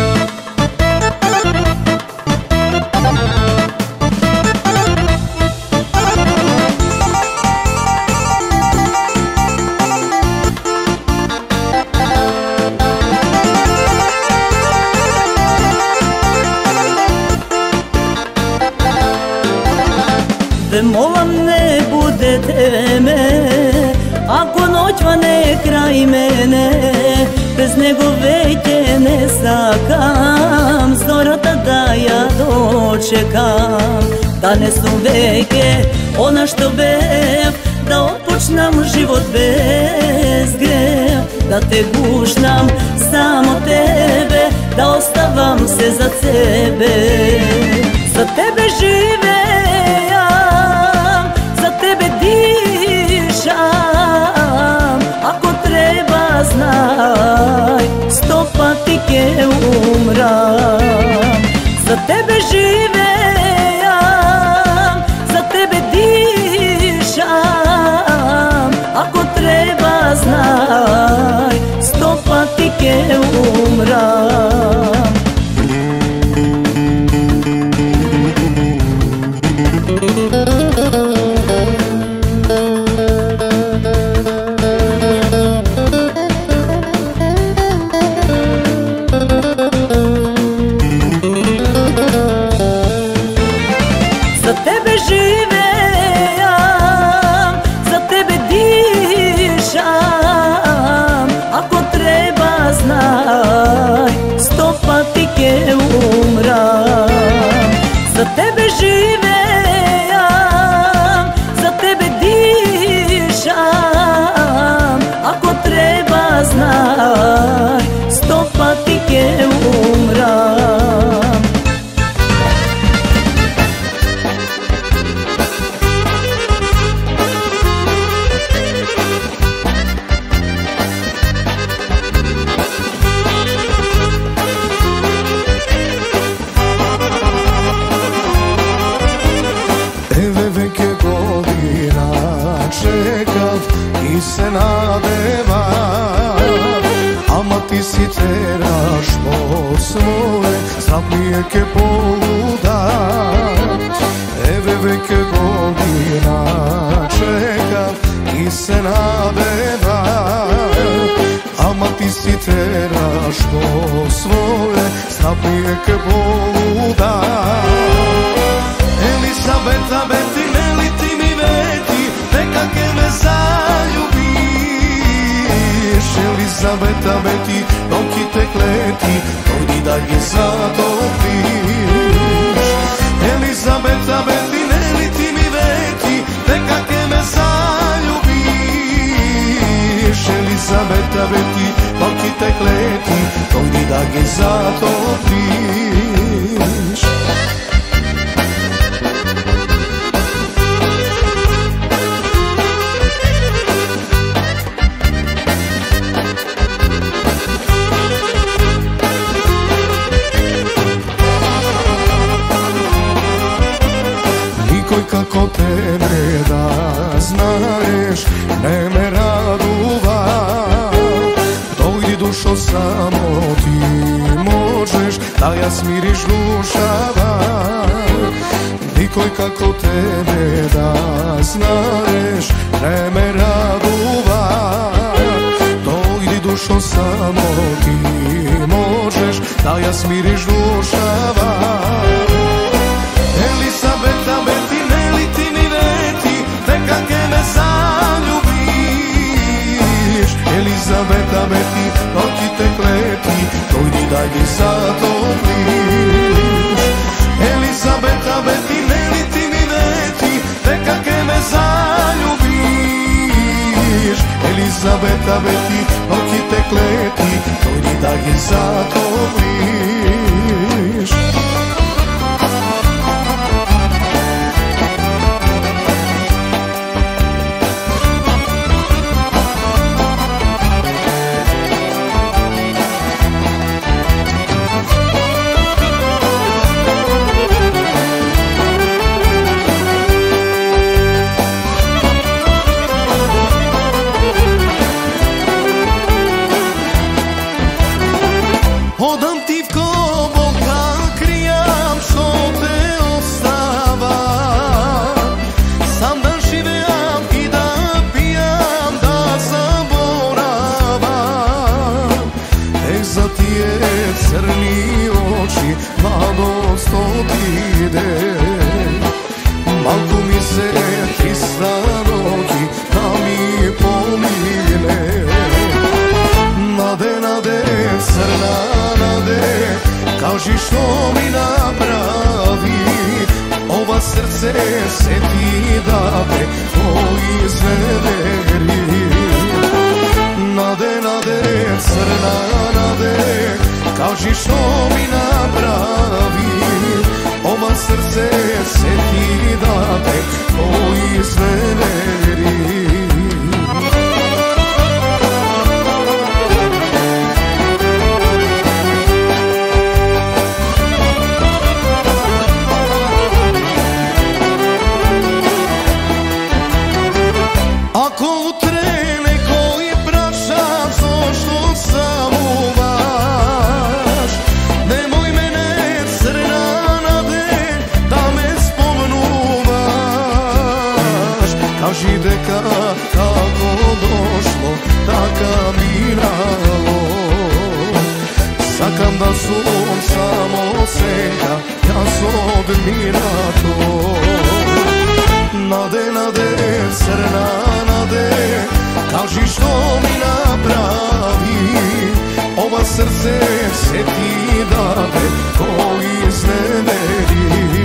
Da molam ne bude teme, ako noć vane kraj mene, bez njegove te ne sakam, zorata da ja dočekam. Da ne su veke ona što bev, da otpočnam život bez grev, da te gušnam samo tebe, da ostavam se za sebe. Za tebe živejam, za tebe dišam, ako treba znaj, 100 patike umram. Za tebe živejam, za tebe dišam, ako treba znaj, 100 patike umram. Za tebe živejam, za tebe dišam, ako treba znaj, 100 patike umram. Za tebe živejam, za tebe dišam, ako treba znaj, 100 patike umram. Čekav i se nadevam, ama ti si teraš po svoje, zaplijeke poluda. Eve veke godina čekav i se nadevam, ama ti si teraš po svoje, zaplijeke poluda. Elisabeta, Beti, Meli, ti mi veti, nekake me zaljubiš. Elisabeta, Beti, noki te kleti, dojdi da je zatopiš. Elisabeta, Beti, Meli, ti mi veti, nekake me zaljubiš. Elisabeta, Beti, noki te kleti, dojdi da je zatopiš. Kako tebe da znaješ, ne me raduva. Dojdi dušo samo ti možeš, da ja smiriš dušava. Nikoj kako tebe da znaješ, ne me raduva. Dojdi dušo samo ti možeš, da ja smiriš dušava. Elisabeta, Beti, Meli, ti daj mi zatopliš. Elizabeta, Beti, Neli ti mi veti, neka ke me zaljubiš. Elizabeta, Beti, noći te kleti, dojdi da ih zatopliš. Odam ti v kobolka, krijam što te ostava. Sam da živeam i da pijam, da zaboravam. Za tije crni oči, mladost odide. Malko mi se 300 roki, da mi pomine. Nade, nade, crna nade, kaži što mi napravi. Ova srce se ti dade, tvoji izneveri. Nade, nade, crna nade, kaži što mi napravi. Ova srce se ti dade, tvoji izneveri. Ako u trene koji prašam, zašto samuvaš? Nemoj mene crna nade, da me spomnuvaš. Kaži deka kako došlo, taka minalo. Sakam da sam samo senka, ja sam odmirato. Nade, nade, crna nade, kaži što mi napravi. Ova srce se ti dade, koji izneveri.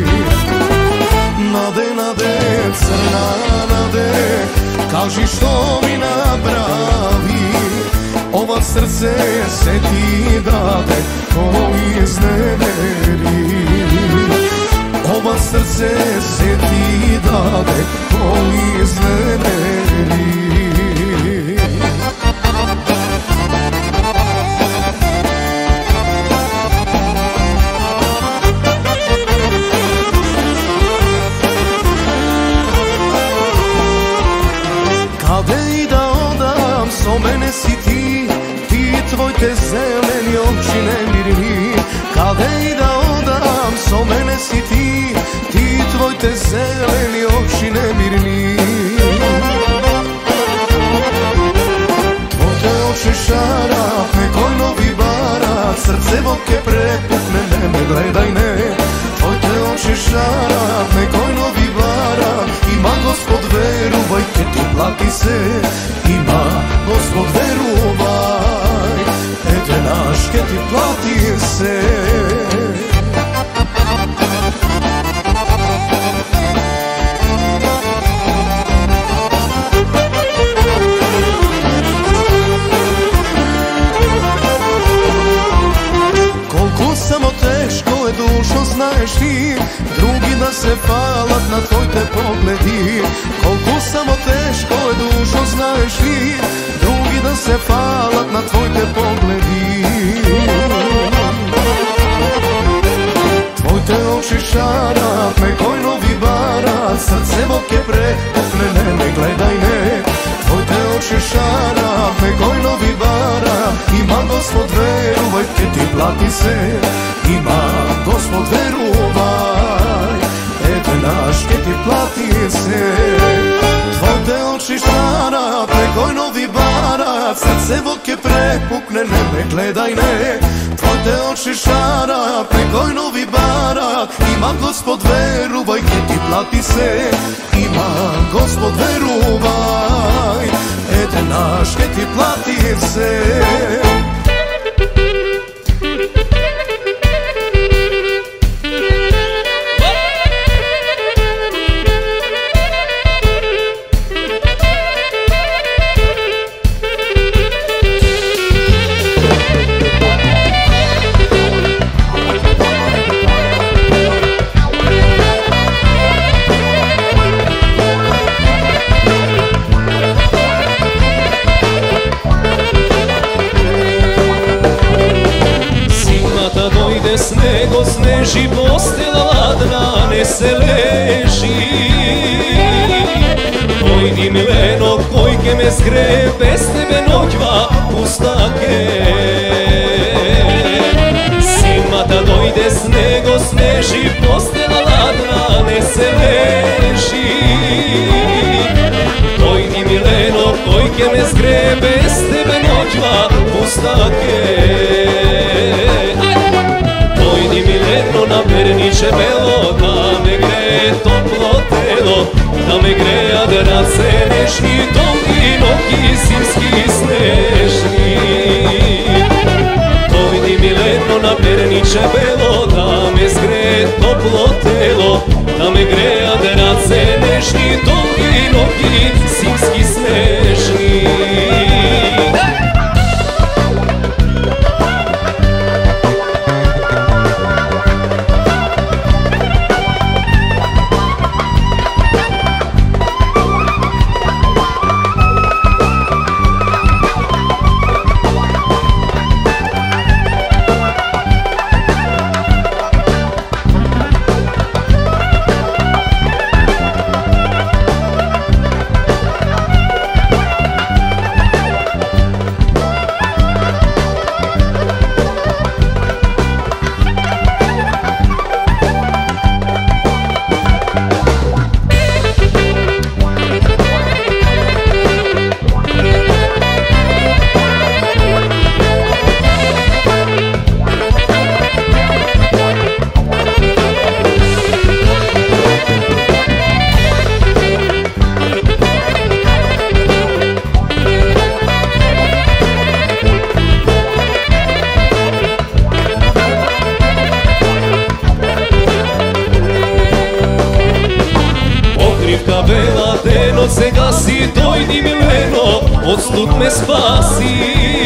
Nade, nade, crna nade, kaži što mi napravi. Ova srce se ti dade, koji izneveri. Ova srce se ti dade, koji izneveri. Kade i da odam, so mene si ti, ti tvoj te zeleni oči nemirni. Kade i da odam, so mene si ti, ti tvoj te zeleni oči nemirni. Tvoj te oči šarap, nekoj novi barat, srce voke prepukne, ne me gledaj ne. Tvoj te oči šarap, nekoj novi barat, ima Gospod veruvaj, ke ti plati se. Ima Gospod veruvaj, ete naš, ke ti plati se. Samo teško je dušo, znaš ti, drugi da se falat na tvoj te pogledi. Koliko samo teško je dušo, znaš ti, drugi da se falat na tvoj te pogledi. Tvoj te oči šarap, nekoj novi barat, srce voke prepukne, ne me gledaj ne. Tvoj te oči šarap, nekoj novi barat, ima Gospod veruvaj, ke ti plati se. Ima Gospod veruvaj, ete naš, ke ti plati se. Tvoj te oči šarap, nekoj novi barat, srce voke prepukne, ne me gledaj ne. Tvoj te oči šarap, nekoj novi barat, ima Gospod veruvaj, ke ti plati se. Ima Gospod veruvaj, ete naš, ke ti plati se. dojde snego sneži, postela ladna ne se leži. Dojdi Mileno, kojke me zgre, bez tebe noćva pustake. Simata dojde snego sneži, postela ladna ne se leži. Dojdi Mileno, kojke me zgre, bez tebe noćva pustake. Dojdi Mileno na perniče belo, da me gre toplo telo, da me gre adrace nežni, dolgi nogi zimski snežni. Dojdi Mileno na perniče belo, da me zgre toplo telo, da me gre adrace nežni, dolgi nogi zimski snežni. Bela deno se gasi, dojdi Mileno, odstud me spasi.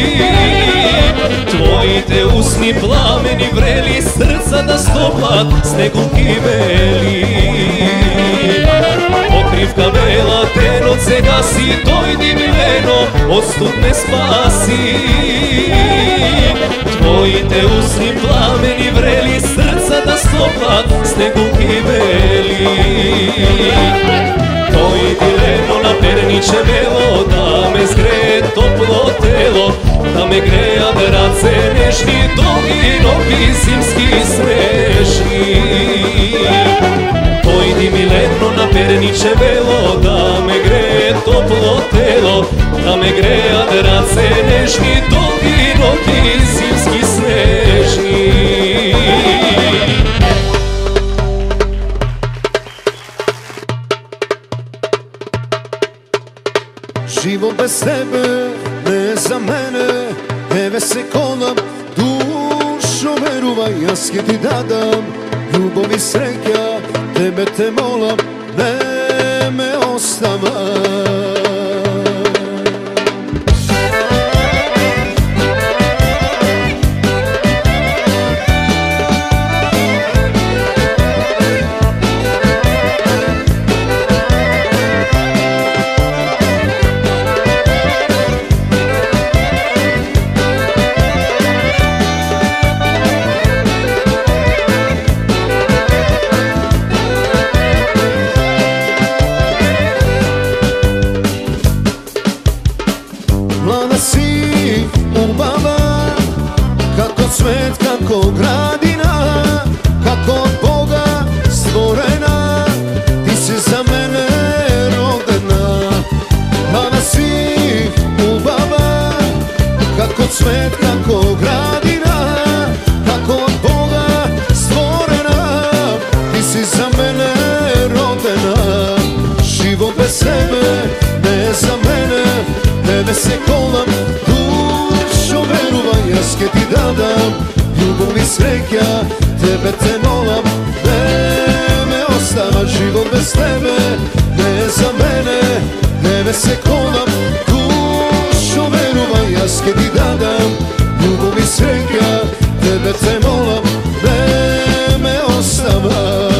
Tvoji te usni plameni vreli, srca da stoplat snegom kiveli. Pokrivka bela deno se gasi, dojdi Mileno, odstud me spasi. Tvoji te usni plameni vreli, srca da stoplat snegom kiveli. Dojdi Mileno na perniče belo, da me zgre toplo telo, da me gre adrace nežni, dolgi nogi zimski snežni. Dojdi Mileno na perniče belo, da me gre toplo telo, da me gre adrace nežni, dolgi nogi zimski snežni. Život bez tebe, ne za mene, tebe se kolam, dušo veruvaj, jaske ti dadam, ljubav i sreća, tebe te molam, ne me ostavaj. Svet kako gradina, kako od Boga stvorena, ti si za mene rodena. Mlada si ljubava, kako svet kako gradina, kako od Boga stvorena, ti si za mene rodena. Život bez tebe, ne za mene, tebe se kolam, dušo veruvaj, jaske ti dadam, ljubav i sreća, tebe te molam, ne me ostava. Život bez tebe, ne za mene, tebe se kolam, dušo veruvaj, jaske ti dadam, ljubav i sreća, tebe te molam, ne me ostava.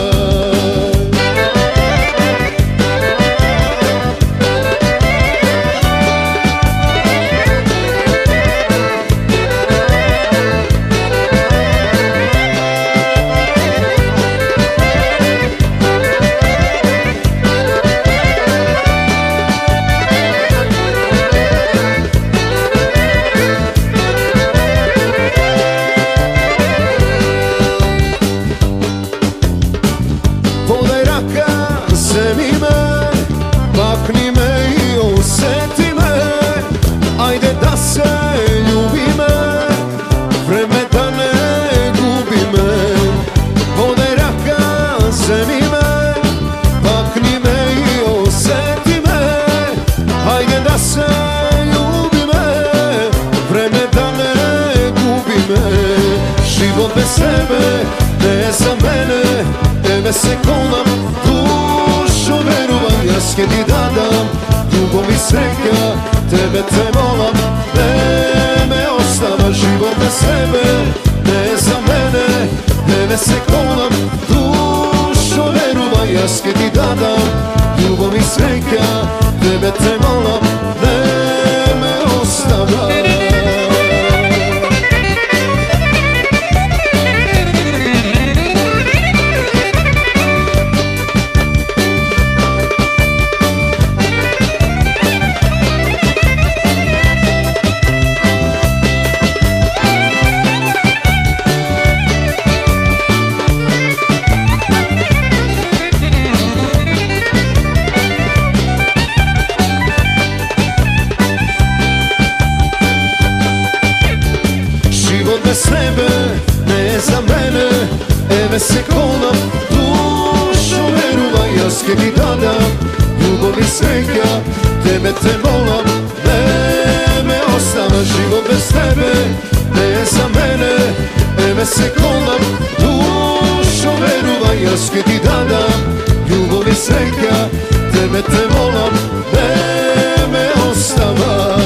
bez tebe, ne za mene, tebe se kolam, dušo verujem, jaske ti dadam, ljubav i sreća, tebe te volam, ne me ostava život bez tebe, ne za mene, tebe se kolam, dušo verujem, jaske ti dadam, ljubav i sreća, tebe te volam, ne me ostava. Bez tebe, ne za mene, tebe se kolam, dušo verujem, jaske ti dadam, ljubav i sreća, tebe te volam, ne me ostava život bez tebe, ne za mene, tebe se kolam, dušo verujem, jaske ti dadam, ljubav i sreća, tebe te volam, ne me ostava.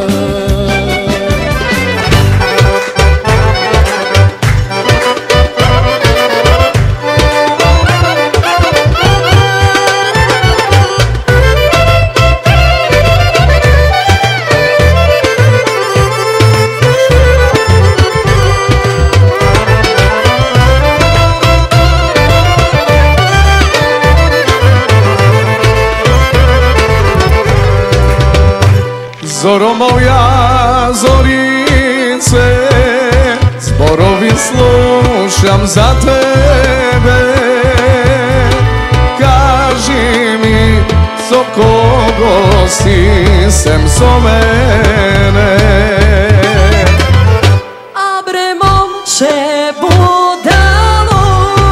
Zoro moja zorice, zborovi slušam za tebe. Kaži mi so kogo si sem so mene. A bre momče budalo,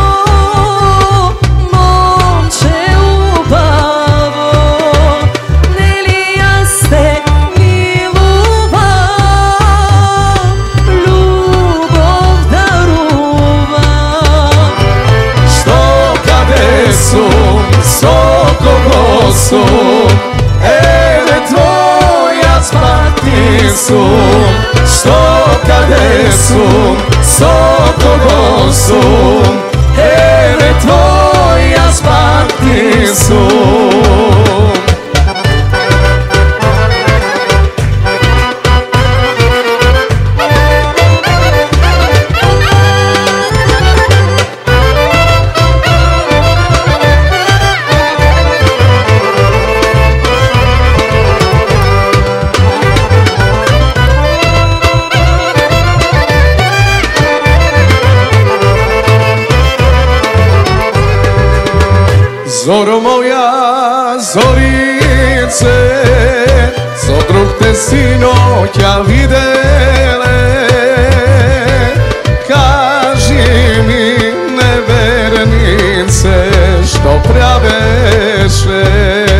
momče ubavo, ne li ja ste su, ene tvoja spati su, što kade su, sokovo su, ene tvoja spati su. Zoro moja zorice, co drug te sinoća videle. Kaži mi nevernice, što praveše.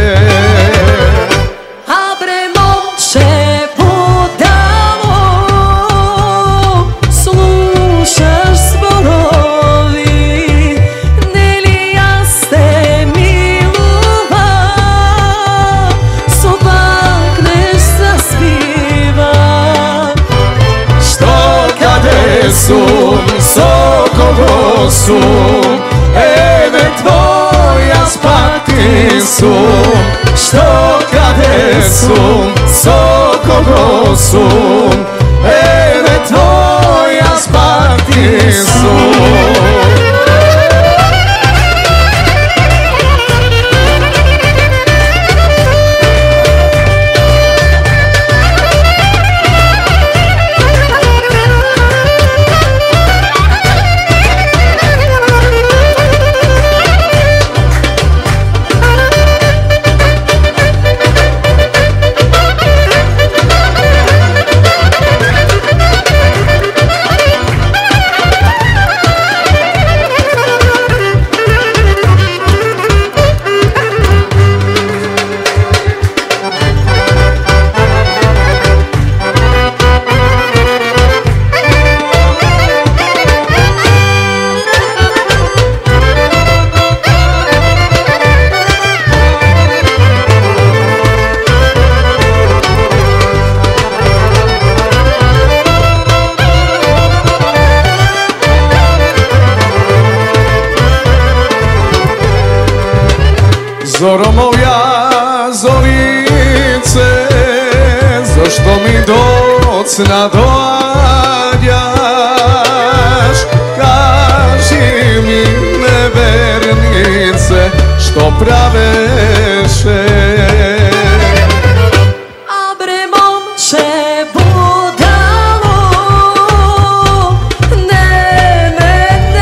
A bre momče budalo, slušaš zborovi, ne li ja ste milova, sobakneš zaspiva. Što kade su, sokovo su, ene tvoja spati su. Što kade su, sokovo su, ene tvoja spati su. Zoro moja zorice, zašto mi docna dođaš? Kaži mi nevernice, što praveše? A bre momče budalo, ne me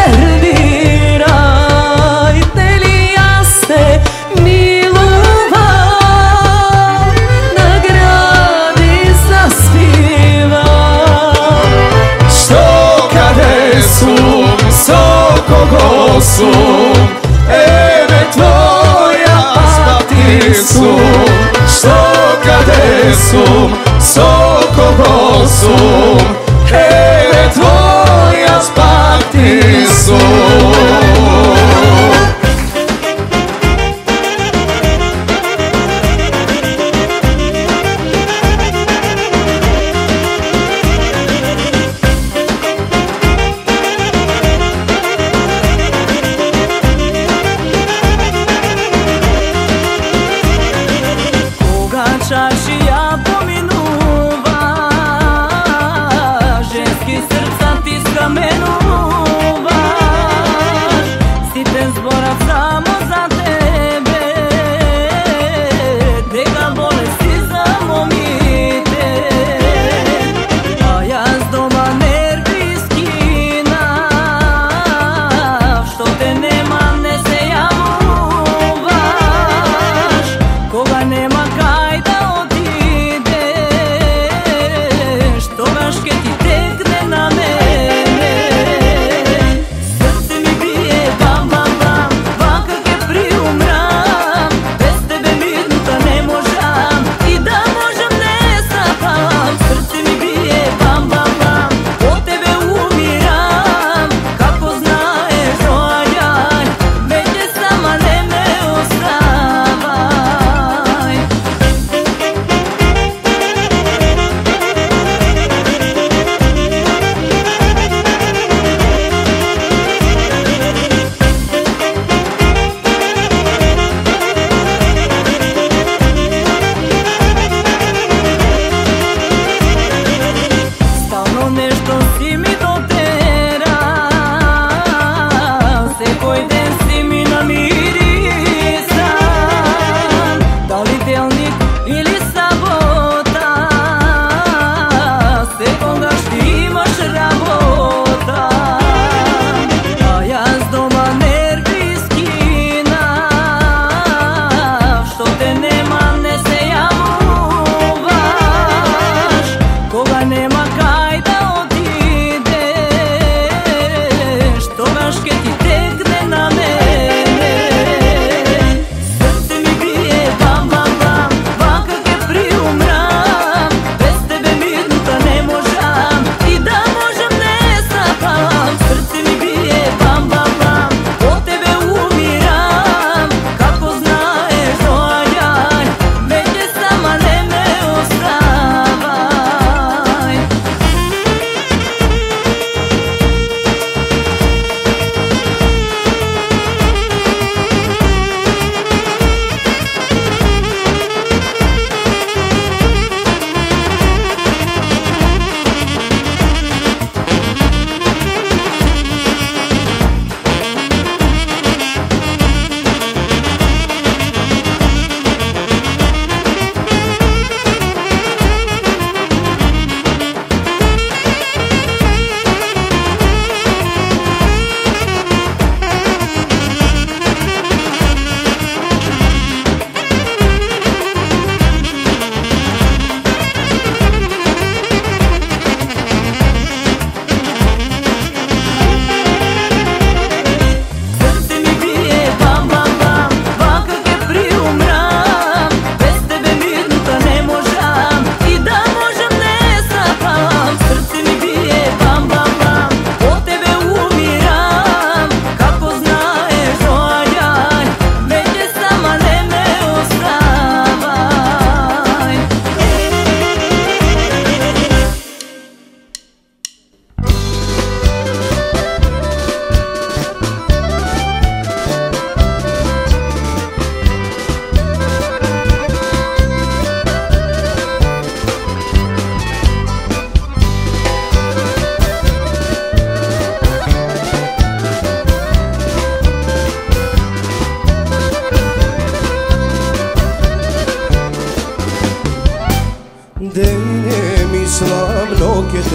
nerviraj, ne li ja se milova, na gradi zaspivam. Što kade sum, soko gosum, eve tvoja spati sum. Što kade sum, soko gosum, eve tvoja spati sum. Čaši ja pominuvam,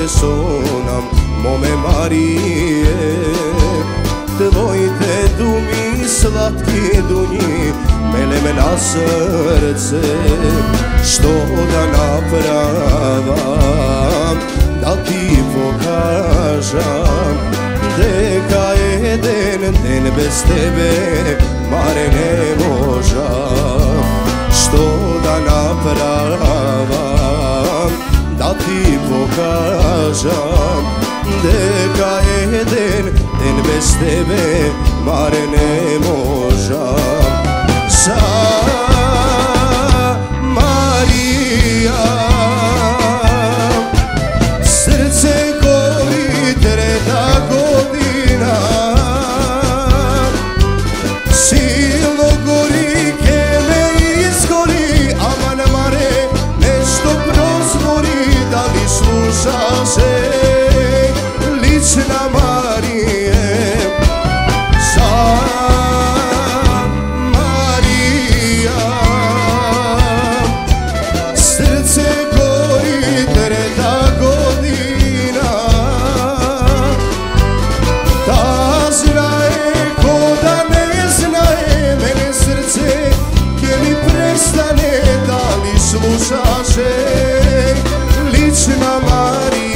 su nam, mome Marije. Tvojte dumi slatki dunji mele me na srce. Što da napravam, da ti pokažam, deka jedan den bez tebe mare ne možam. Što da napravam, da ti pokažam, deka jedan den bez tebe mare ne možam. Sa Marija srce gori treta godina, silno gori ke me izgori, aman mare nešto prozvori, da li sluša se lična Marije. Sa Marija srce gori treta godina, da znaje ko da ne znaje, mene srce ke mi prestane, da li slušaše lična Marije.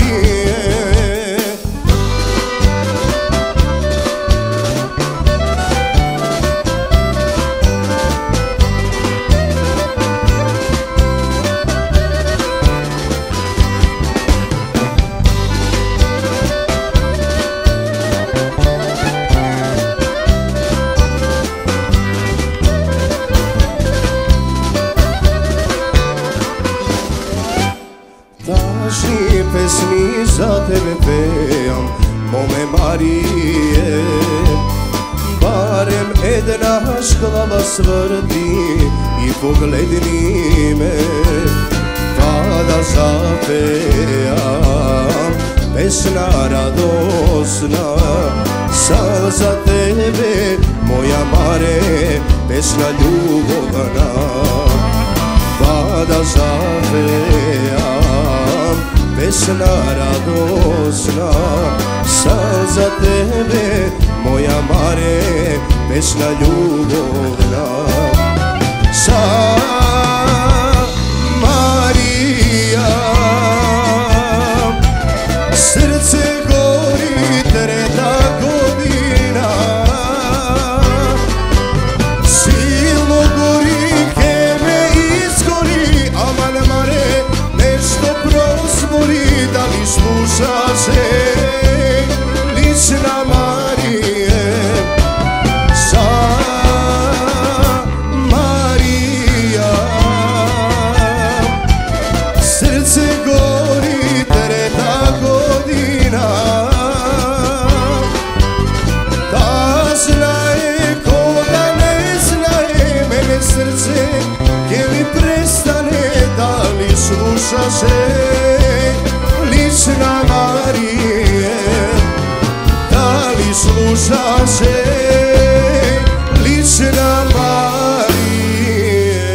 Tažni pesmi za tebe pejam, mome Marije. Barem jedna šklava svrdi i pogledni me, kada zapejam pesna radosna. Sam za tebe, moja Mare, pesna ljubovna. Kada zapejam pesna radosna, sam za tebe, moja Mare, pesna ljubovna. Sa Marija srce gori treta godina, silno gori ke me izgori, aman mare nešto prozvori, da li sluša se lična Marije. Sa Marija srce gori treta godina, da znaje ko da ne znaje, mene srce ke mi prestane, da li sluša se lična Marije. Da li sluša se lična Marije.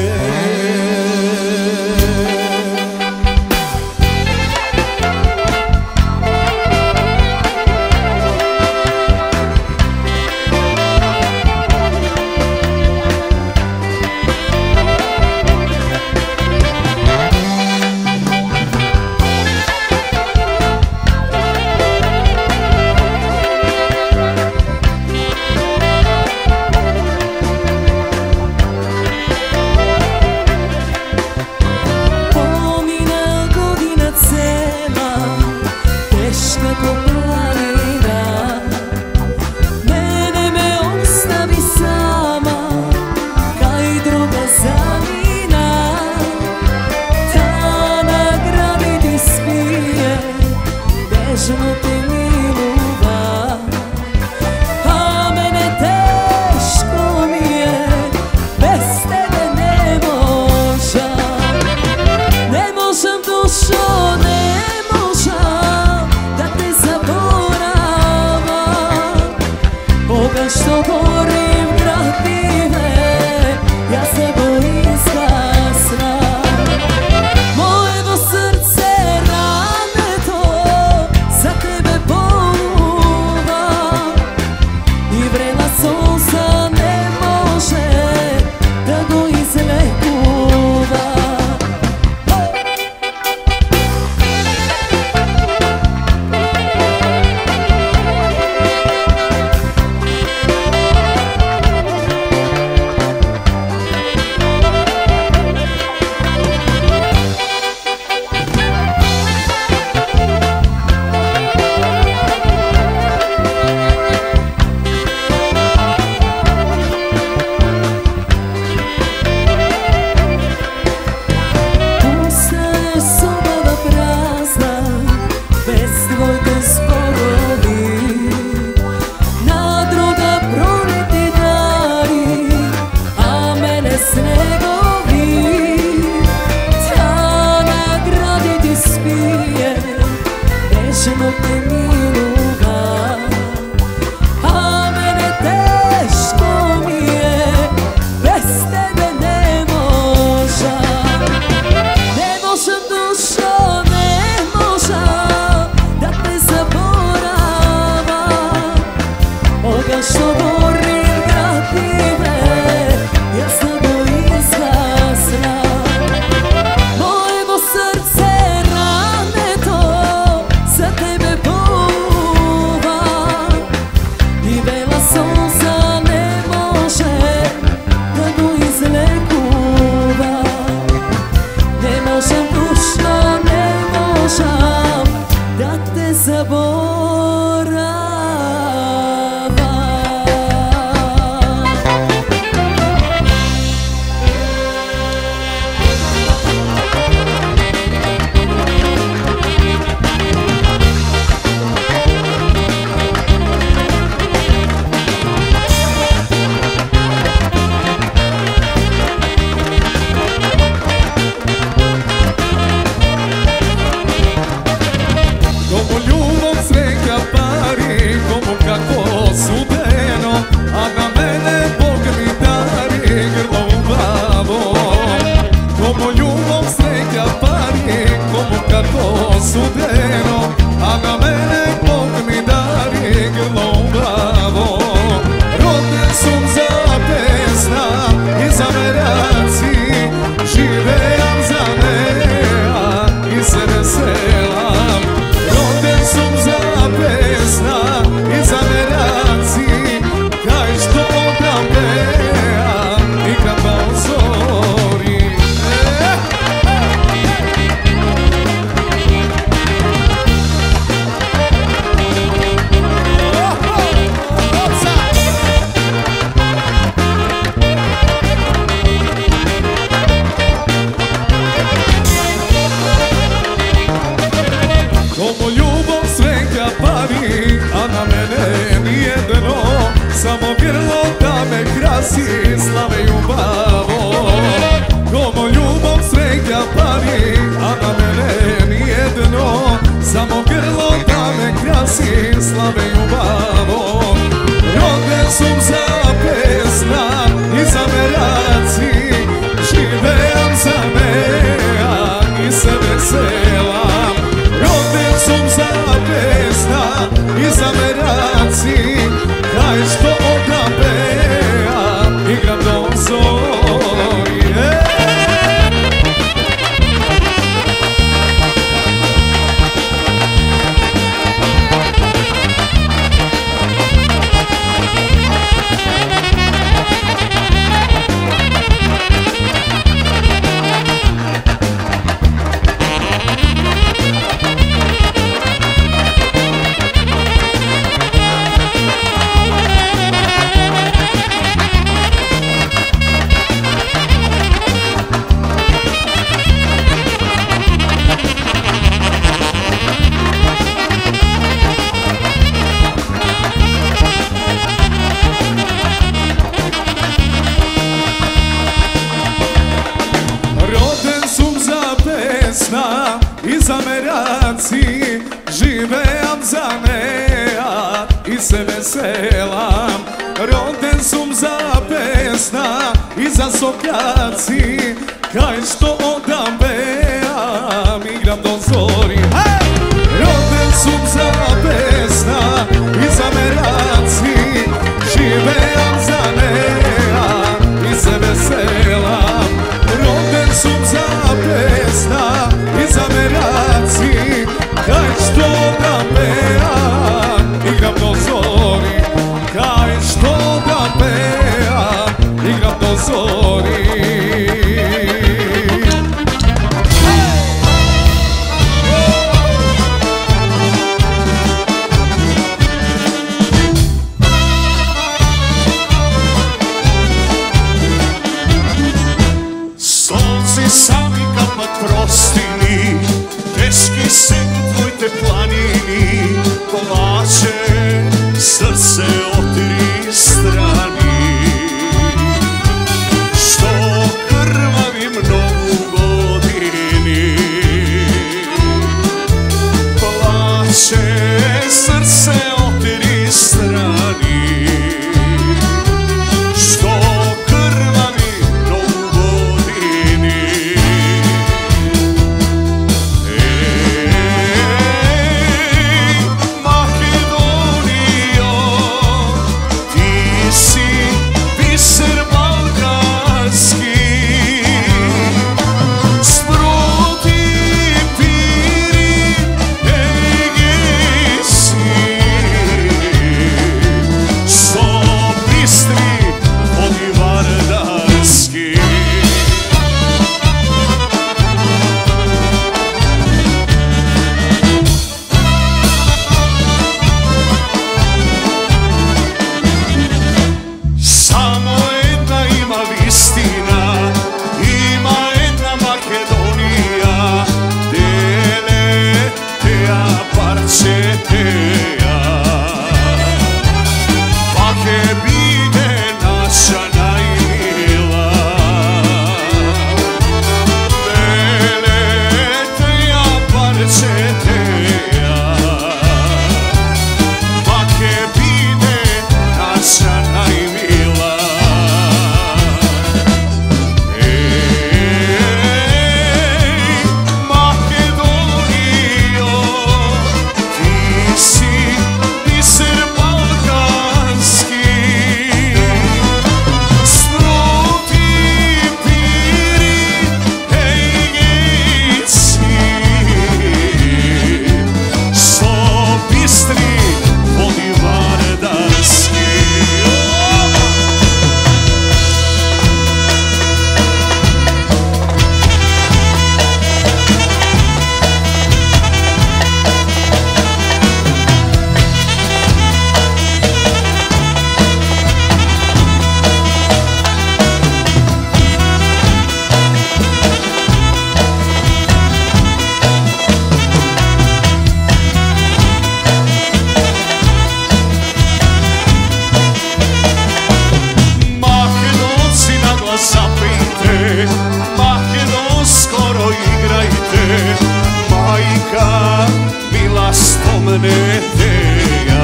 spomnete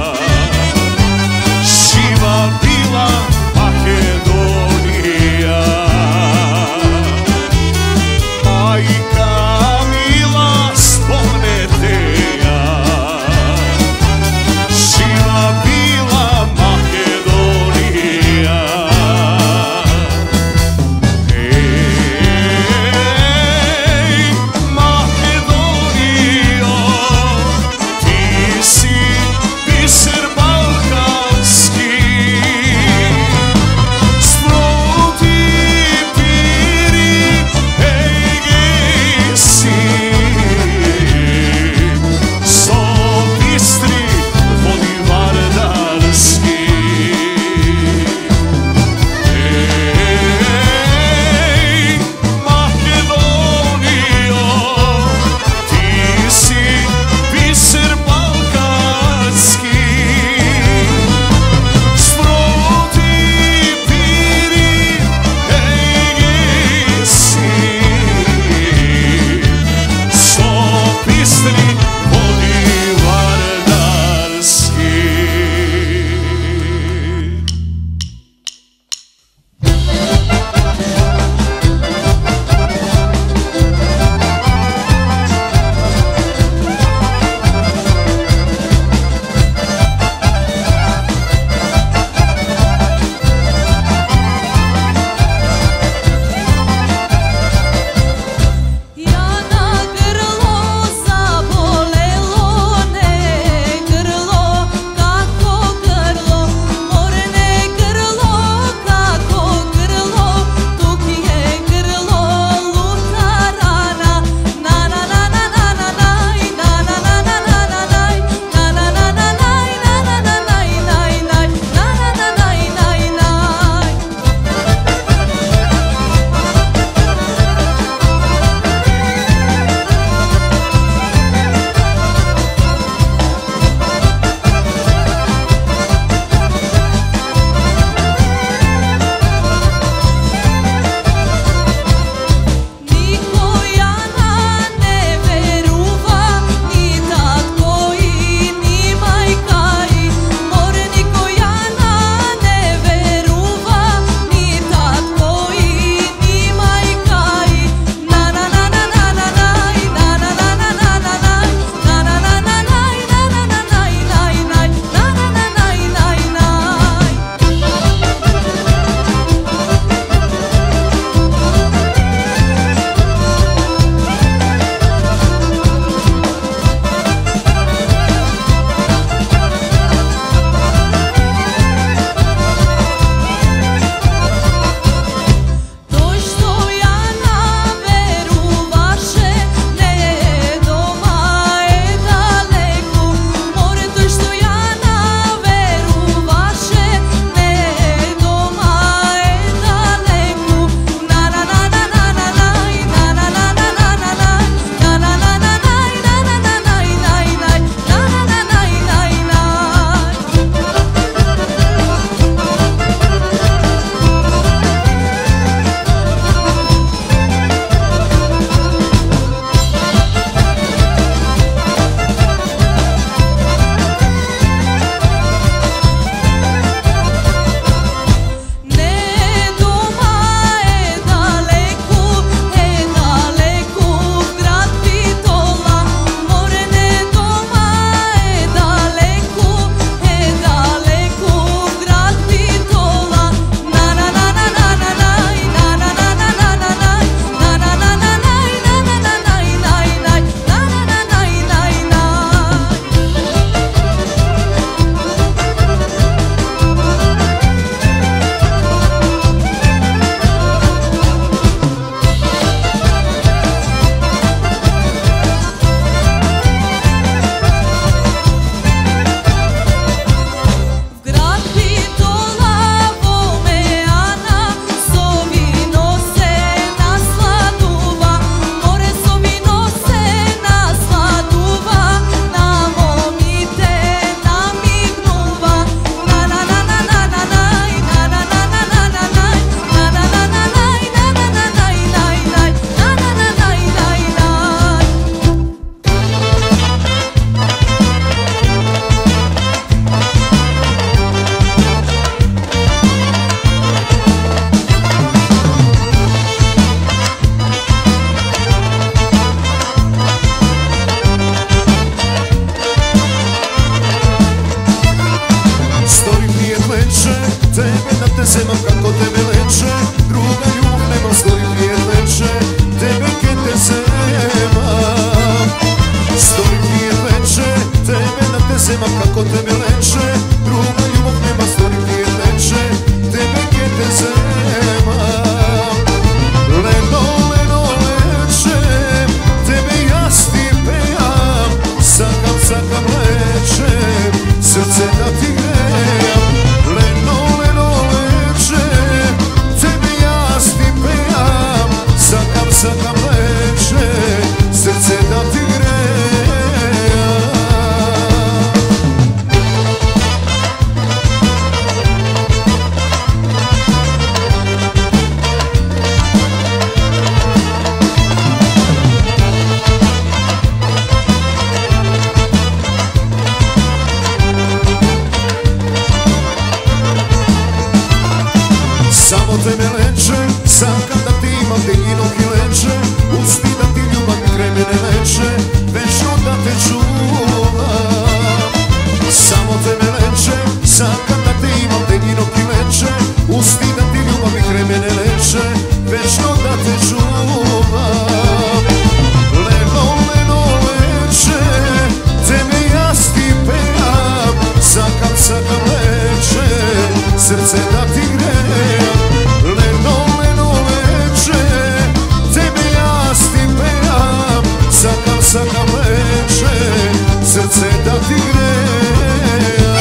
živa bila Makedonija, majka mila spomnete živa bila Makedonija. Ej, Makedonijo, ti te zemam kako tebe leče, druga ljubav nema stoji prije veče, tebe ke te zemam. Stoji prije veče, tebe da te zemam kako tebe leče, druga ljubav nema stoji prije veče, tebe ke te zemam. Leno, leno lečem, tebe ja stipejam, sakam, sakam lečem, srce da ti grejam. Leno, leno lečem, tebe ja stipejam, sakam, sakam lečem, srce da ti grejam. Samo tebe leče, sakam da ti imam tegni nogi leče, usti da ti ljubav mi kraj mene leče, večno da te čuvam. Samo tebe leče, sakam da ti imam tegni nogi leče, usti da ti ljubav mi kraj mene leče, večno da te čuvam. Leno, leno leče, tebe ja stipejam, sakam, sakam leče, srce da ti grejam. Leno, leno leče, tebe ja stipejam, sakam, sakam leče, srce da ti grejam.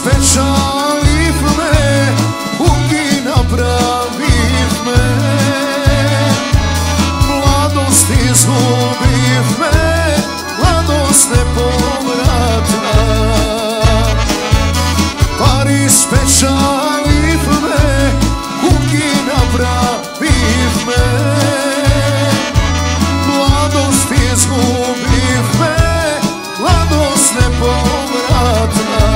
ispečalih me, kuki napravih me, mladost izgubih me, mladost nepovratna. Par ispečalih me, kuki napravih me, mladost izgubih me, mladost nepovratna.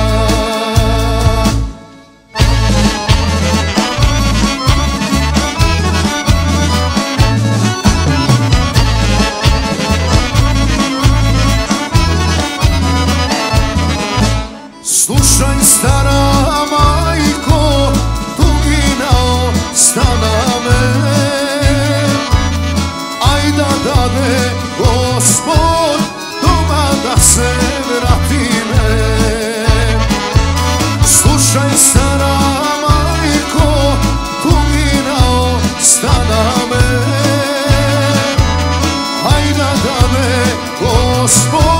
Slušaj stara majko, tugina ostana me, aj da dade Gospod doma da se vratime. Slušaj stara majko, tugina ostana me, aj da dade Gospod